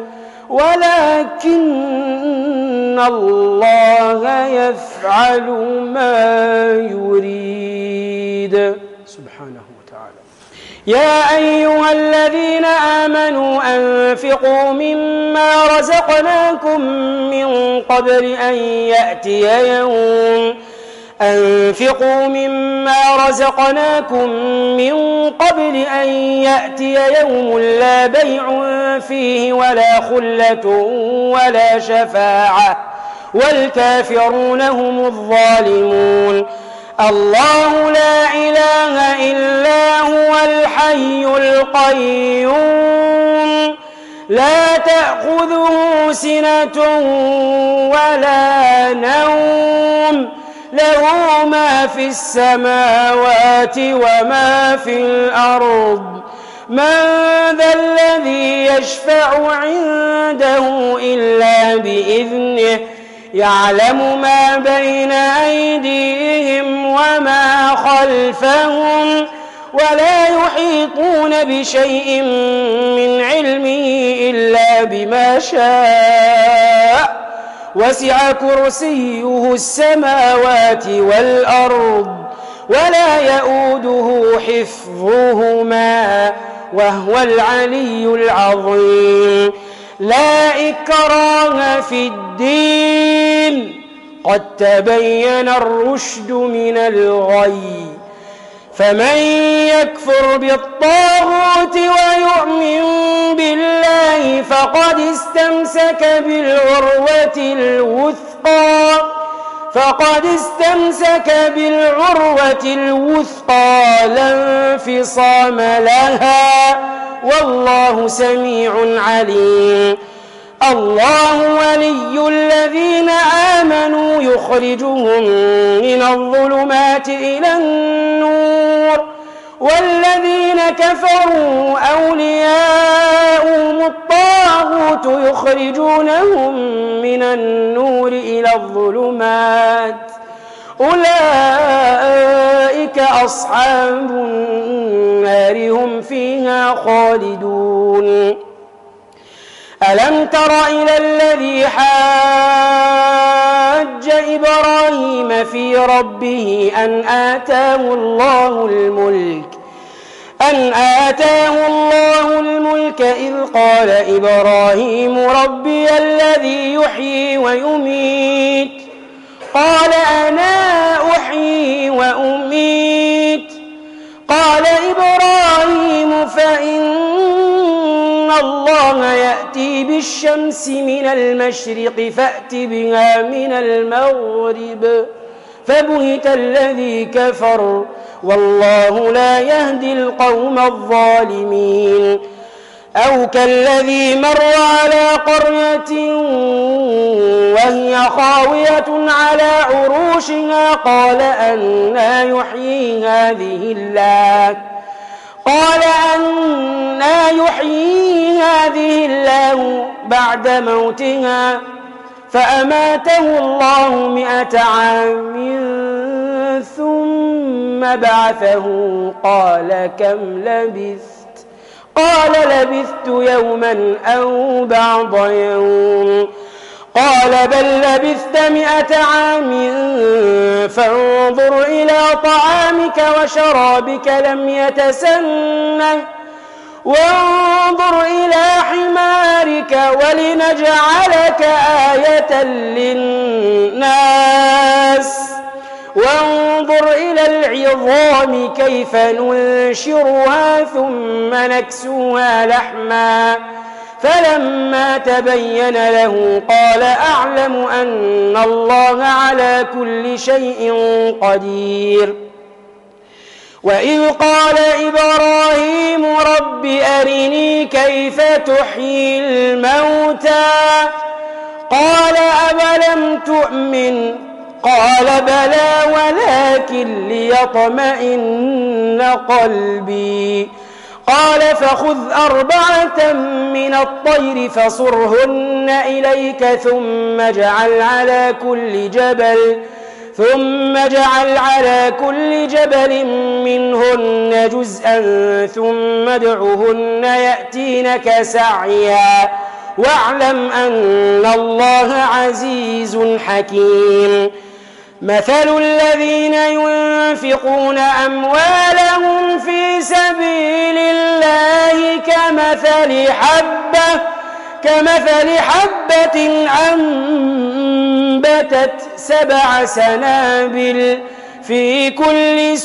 ولكن الله يفعل ما يريد سبحانه وتعالى. يا أيها الذين آمنوا أنفقوا مما رزقناكم من قبل أن يأتي يوم أنفقوا مما رزقناكم من قبل أن يأتي يوم لا بيع فيه ولا خلة ولا شفاعة والكافرون هم الظالمون. الله لا إله إلا هو الحي القيوم لا تأخذه سنة ولا نوم له ما في السماوات وما في الأرض من ذا الذي يشفع عنده إلا بإذنه يعلم ما بين أيديهم وما خلفهم ولا يحيطون بشيء من علمه إلا بما شاء وسع كرسيه السماوات والأرض ولا يؤوده حفظهما وهو العلي العظيم. لا إكراه في الدين قد تبين الرشد من الغي فمن يكفر بالطاغوت ويؤمن بالله فقد استمسك بالعروة الوثقى فقد استمسك بالعروة الوثقى لا انفصام لها والله سميع عليم. الله ولي الذين آمنوا يخرجهم من الظلمات إلى النور والذين كفروا أولياؤهم الطاغوت يخرجونهم من النور إلى الظلمات أولئك أصحاب النار هم فيها خالدون. ألم تر إلى الذي حاج إبراهيم في ربه أن آتاه الله الملك أن آتاه الله الملك إذ قال إبراهيم ربي الذي يحيي ويميت قال أنا أحيي وأميت قال إبراهيم فإن الله يأتي بالشمس من المشرق فأت بها من المغرب فبهت الذي كفر والله لا يهدي القوم الظالمين. أو كالذي مر على قرية وهي خاوية على عروشها قال أنى يحيي هذه الله قال أنى يحيي هذه الله بعد موتها فأماته الله مئة عام ثم بعثه قال كم لبثت قال لبثت يوما أو بعض يوم قال بل لبثت مئة عام فانظر إلى طعامك وشرابك لم يتسنه وانظر إلى حمارك ولنجعلك آية للناس وانظر إلى العظام كيف ننشرها ثم نكسوها لحما فلما تبين له قال أعلم أن الله على كل شيء قدير. وإذ قال إبراهيم رب أرني كيف تحيي الموتى قال أولم تؤمن قال بلى ولكن ليطمئن قلبي قال فخذ أربعة من الطير فصرهن إليك ثم اجعل على كل جبل ثم اجعل على كل جبل منهن جزءا ثم ادعهن يأتينك سعيا واعلم أن الله عزيز حكيم مثل الذين ينفقون أموالهم في سبيل الله كمثل حبة كمثل حبة أنبتت سبع سنابل في كل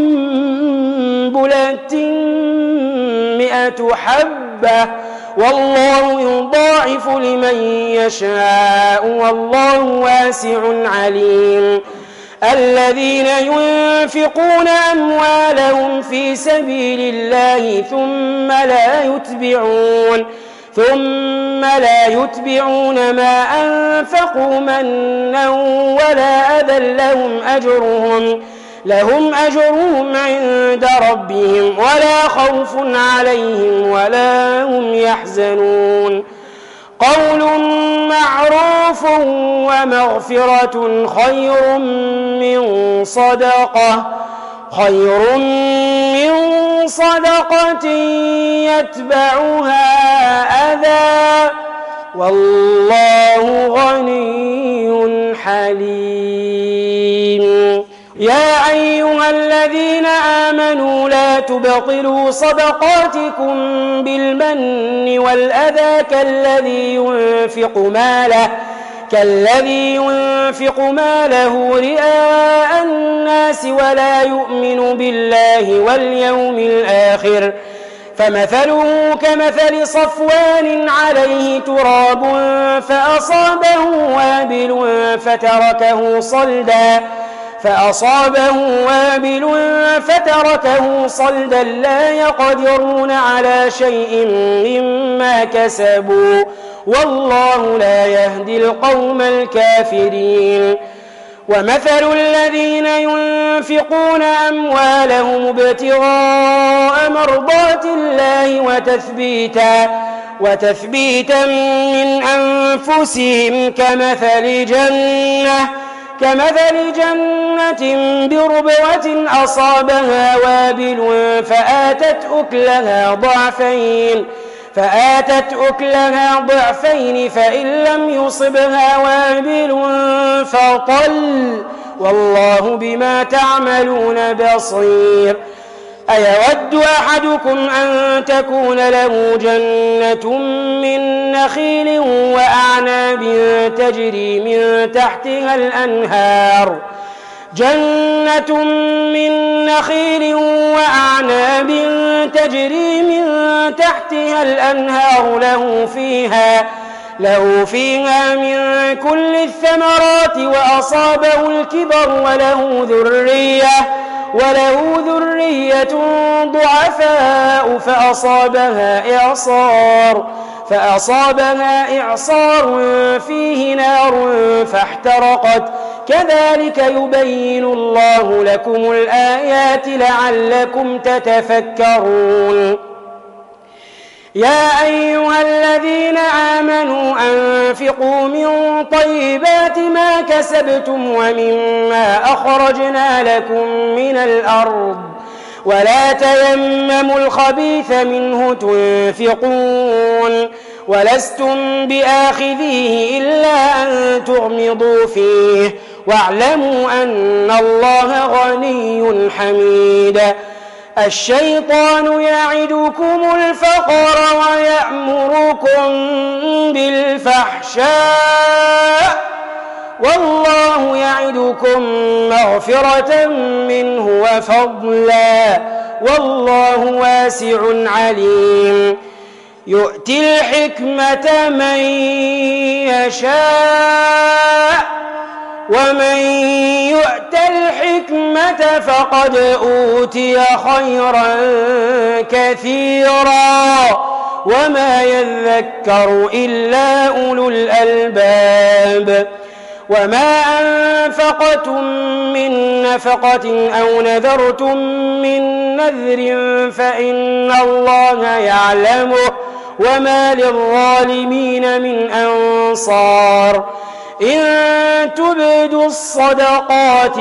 سنبلة مئة حبة والله يضاعف لمن يشاء والله واسع عليم الذين ينفقون أموالهم في سبيل الله ثم لا يتبعون ثم لا يتبعون ما أنفقوا منا ولا أذى لهم أجرهم لهم أجرهم عند ربهم ولا خوف عليهم ولا هم يحزنون قول معروف ومغفرة خير من صدقة خير من صدقة يتبعها أذى والله غني حليم يا أيها الذين آمنوا لا تبطلوا صدقاتكم بالمن والأذى كالذي ينفق ماله كالذي ينفق ماله رئاء الناس ولا يؤمن بالله واليوم الآخر فمثله كمثل صفوان عليه تراب فأصابه وابل فتركه صلدا فأصابه وابل فتركه صلدا لا يقدرون على شيء مما كسبوا والله لا يهدي القوم الكافرين ومثل الذين ينفقون أموالهم ابتغاء مرضات الله وتثبيتا وتثبيتا من أنفسهم كمثل جنة كمثل جنة بربوة أصابها وابل فآتت أكلها ضعفين فآتت أكلها ضعفين فإن لم يصبها وابل فطل والله بما تعملون بصير أيود أحدكم أن تكون له جنة من نخيل وأعناب تجري من تحتها الأنهار جنة من نخيل وأعناب تجري من تحتها الأنهار له فيها له فيها من كل الثمرات وأصابه الكبر وله ذرية وله ذرية ضعفاء فأصابها إعصار فأصابها إعصار فيه نار فاحترقت كذلك يبين الله لكم الآيات لعلكم تتفكرون يا أيها الذين آمنوا أنفقوا من طيبات ما كسبتم ومما أخرجنا لكم من الأرض ولا تيمموا الخبيث منه تنفقون ولستم بآخذيه إلا أن تغمضوا فيه واعلموا أن الله غني حميد الشيطان يعدكم الفقر ويأمركم بالفحشاء والله يعدكم مغفرة منه وفضلا والله واسع عليم يؤتي الحكمة من يشاء ومن يؤت الحكمة فقد أوتي خيرا كثيرا وما يذكر إلا أولو الألباب وما أنفقتم من نفقة أو نذرتم من نذر فإن الله يعلمه وما للظالمين من أنصار إن تبدوا الصدقات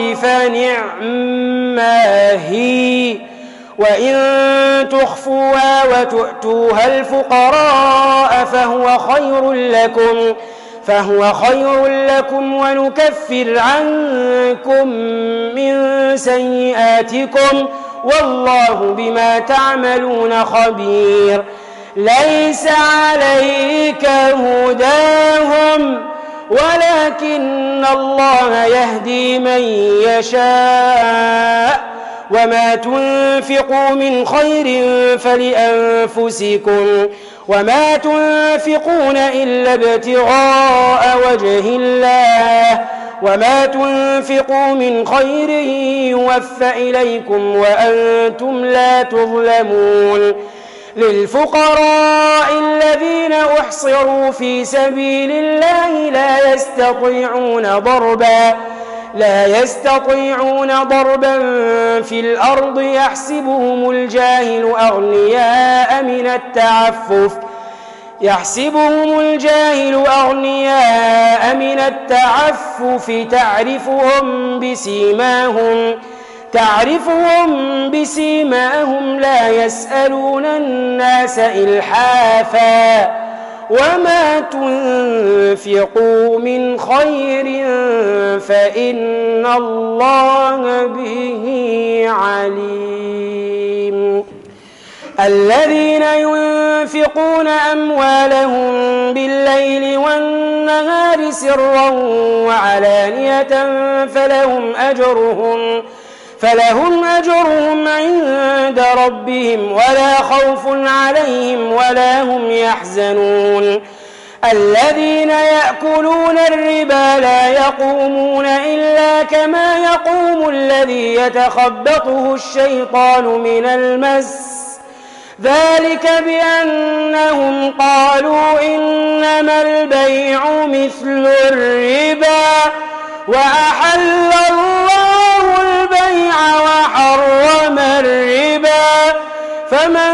فنعما هي وإن تخفوها وتؤتوها الفقراء فهو خير لكم فهو خير لكم ونكفر عنكم من سيئاتكم والله بما تعملون خبير ليس عليك هداهم ولكن الله يهدي من يشاء وما تنفقوا من خير فلأنفسكم وما تنفقون إلا ابتغاء وجه الله وما تنفقوا من خير يوفى إليكم وأنتم لا تظلمون للفقراء الذين أحصروا في سبيل الله لا يستطيعون ضربا لا يستطيعون ضربا في الأرض يحسبهم الجاهل أغنياء من التعفف يحسبهم الجاهل أغنياء من التعفف تعرفهم بسيماهم تعرفهم بسيماهم لا يسألون الناس إلحافا وما تنفقوا من خير فإن الله به عليم الذين ينفقون أموالهم بالليل والنهار سرا وعلانية فلهم أجرهم فلهم أجرهم عند ربهم ولا خوف عليهم ولا هم يحزنون الذين يأكلون الربا لا يقومون إلا كما يقوم الذي يتخبطه الشيطان من المس ذلك بأنهم قالوا إنما البيع مثل الربا وأحل الله البيع وحرم الربا فمن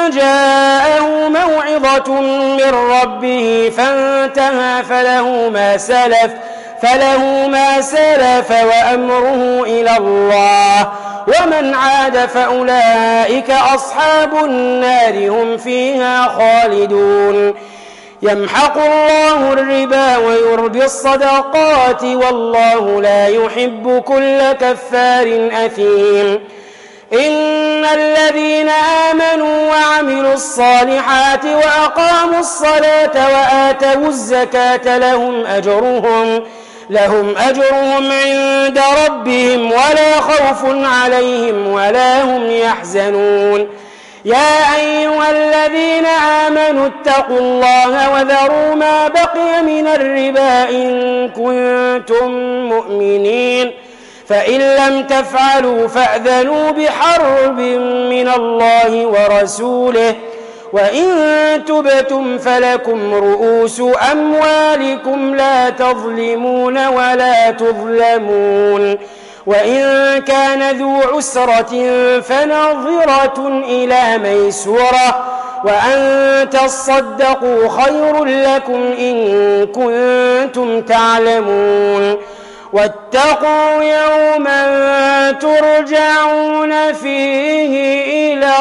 جاءه موعظة من ربه فانتهى فله ما سلف فله ما سلف وأمره إلى الله ومن عاد فأولئك أصحاب النار هم فيها خالدون يمحق الله الربا ويربي الصدقات والله لا يحب كل كفار أثيم إن الذين آمنوا وعملوا الصالحات وأقاموا الصلاة وآتوا الزكاة لهم أجرهم لهم أجرهم عند ربهم ولا خوف عليهم ولا هم يحزنون يا أيها الذين آمنوا اتقوا الله وذروا ما بقي من الربا إن كنتم مؤمنين فإن لم تفعلوا فأذنوا بحرب من الله ورسوله وإن تبتم فلكم رؤوس أموالكم لا تظلمون ولا تظلمون وإن كان ذو عسرة فنظرة إلى ميسورة وأن تصدقوا خير لكم إن كنتم تعلمون واتقوا يوما ترجعون فيه إلى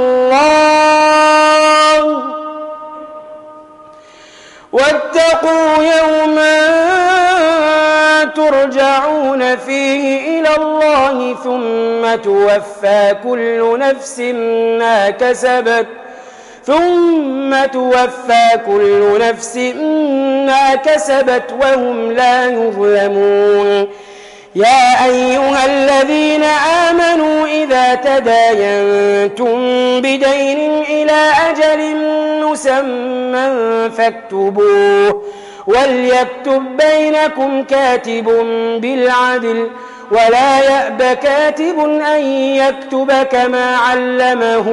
الله واتقوا يوما ترجعون فيه إلى الله ثم توفى كل نفس ما كسبت ثم توفى كل نفس ما كسبت وهم لا يظلمون يا أيها الذين آمنوا إذا تداينتم بدين إلى أجل مسمى فاكتبوه وليكتب بينكم كاتب بالعدل ولا يأب كاتب أن يكتب كما علمه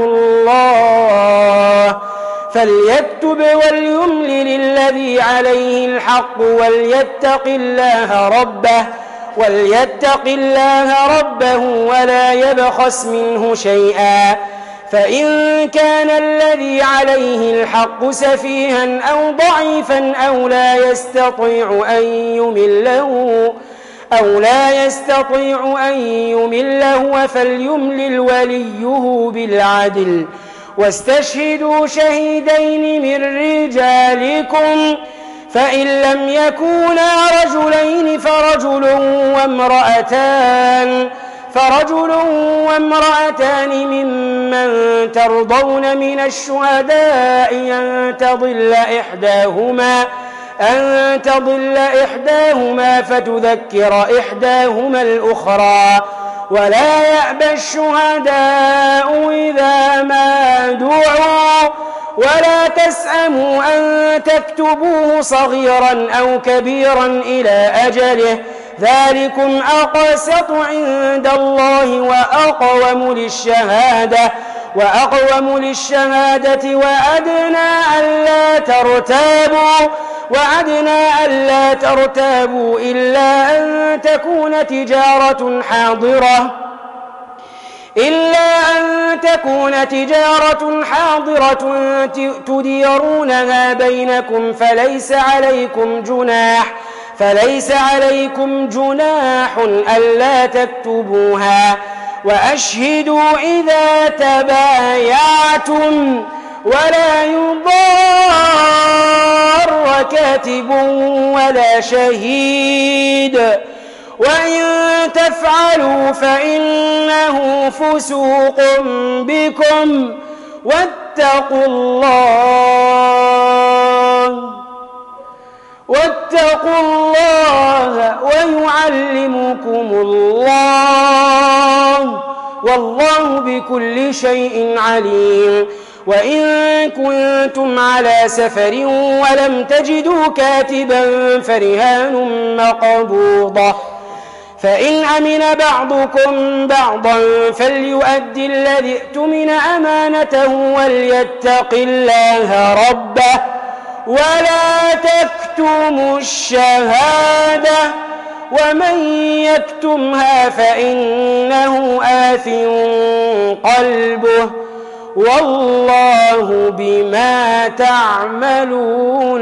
الله فليكتب وليملل الذي عليه الحق وليتق الله ربه وليتق الله ربه ولا يبخس منه شيئا فإن كان الذي عليه الحق سفيها أو ضعيفا أو لا يستطيع أن يمله أو لا يستطيع أن يمله فليملل وليه بالعدل واستشهدوا شهيدين من رجالكم فإن لم يكونا رجلين فرجل وامرأتان فرجل وامرأتان ممن ترضون من الشهداء أن تضل إحداهما أن تضل إحداهما فتذكر إحداهما الأخرى ولا يأبى الشهداء إذا ما دعوا ولا تسأموا أن تكتبوه صغيرا أو كبيرا إلى أجله ذلكم أقسط عند الله وأقوم للشهادة وأقوم للشهادة وأدنى ألا ترتابوا وعدنا ألا ترتابوا إلا أن تكون تجارة حاضرة إلا أن تكون تجارة حاضرة تديرونها بينكم فليس عليكم جناح فليس عليكم جناح ألا تكتبوها وأشهدوا إذا تبايعتم ولا يضار كاتب ولا شهيد وإن تفعلوا فإنه فسوق بكم واتقوا الله واتقوا الله ويعلمكم الله والله بكل شيء عليم وإن كنتم على سفر ولم تجدوا كاتبا فرهان مقبوضة فإن أمن بعضكم بعضا فليؤدي الذي ائتمن أمانته وليتق الله ربه ولا تكتموا الشهادة ومن يكتمها فإنه آثم قلبه والله بما تعملون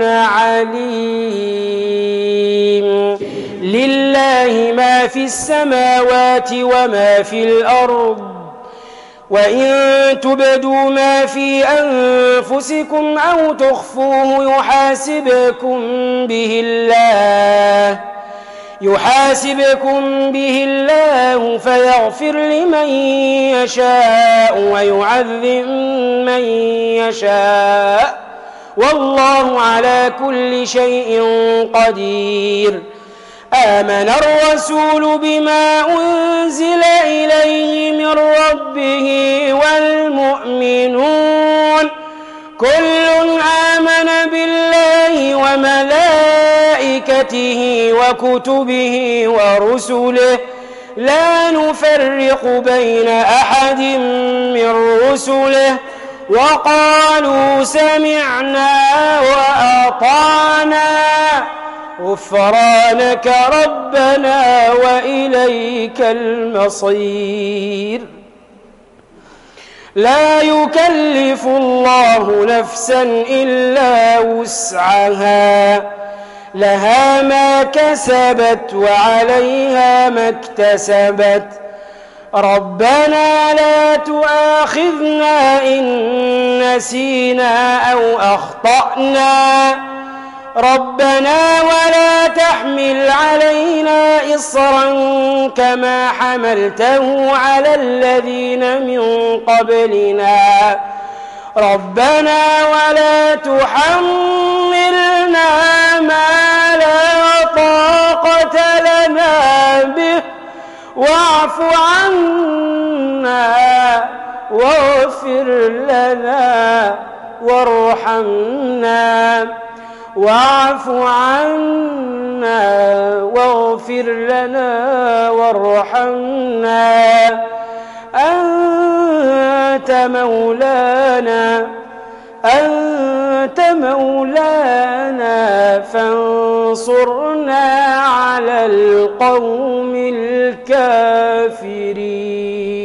عليم لله ما في السماوات وما في الأرض وإن تبدوا ما في أنفسكم أو تخفوه يحاسبكم به الله يحاسبكم به الله فيغفر لمن يشاء ويعذب من يشاء والله على كل شيء قدير آمن الرسول بما أنزل إليه من ربه والمؤمنون كل آمن بالله وملائكته وكتبه ورسله لا نفرق بين أحد من رسله وقالوا سمعنا وأطعنا غفرانك ربنا وإليك المصير لا يكلف الله نفسا إلا وسعها لها ما كسبت وعليها ما اكتسبت ربنا لا تؤاخذنا إن نسينا أو أخطأنا ربنا ولا تحمل علينا إصرا كما حملته على الذين من قبلنا ربنا ولا تحملنا ما لا طاقة لنا به واعف عنا واغفر لنا وارحمنا واعف عنا واغفر لنا وارحمنا أنت مولانا أنت مولانا فانصرنا على القوم الكافرين.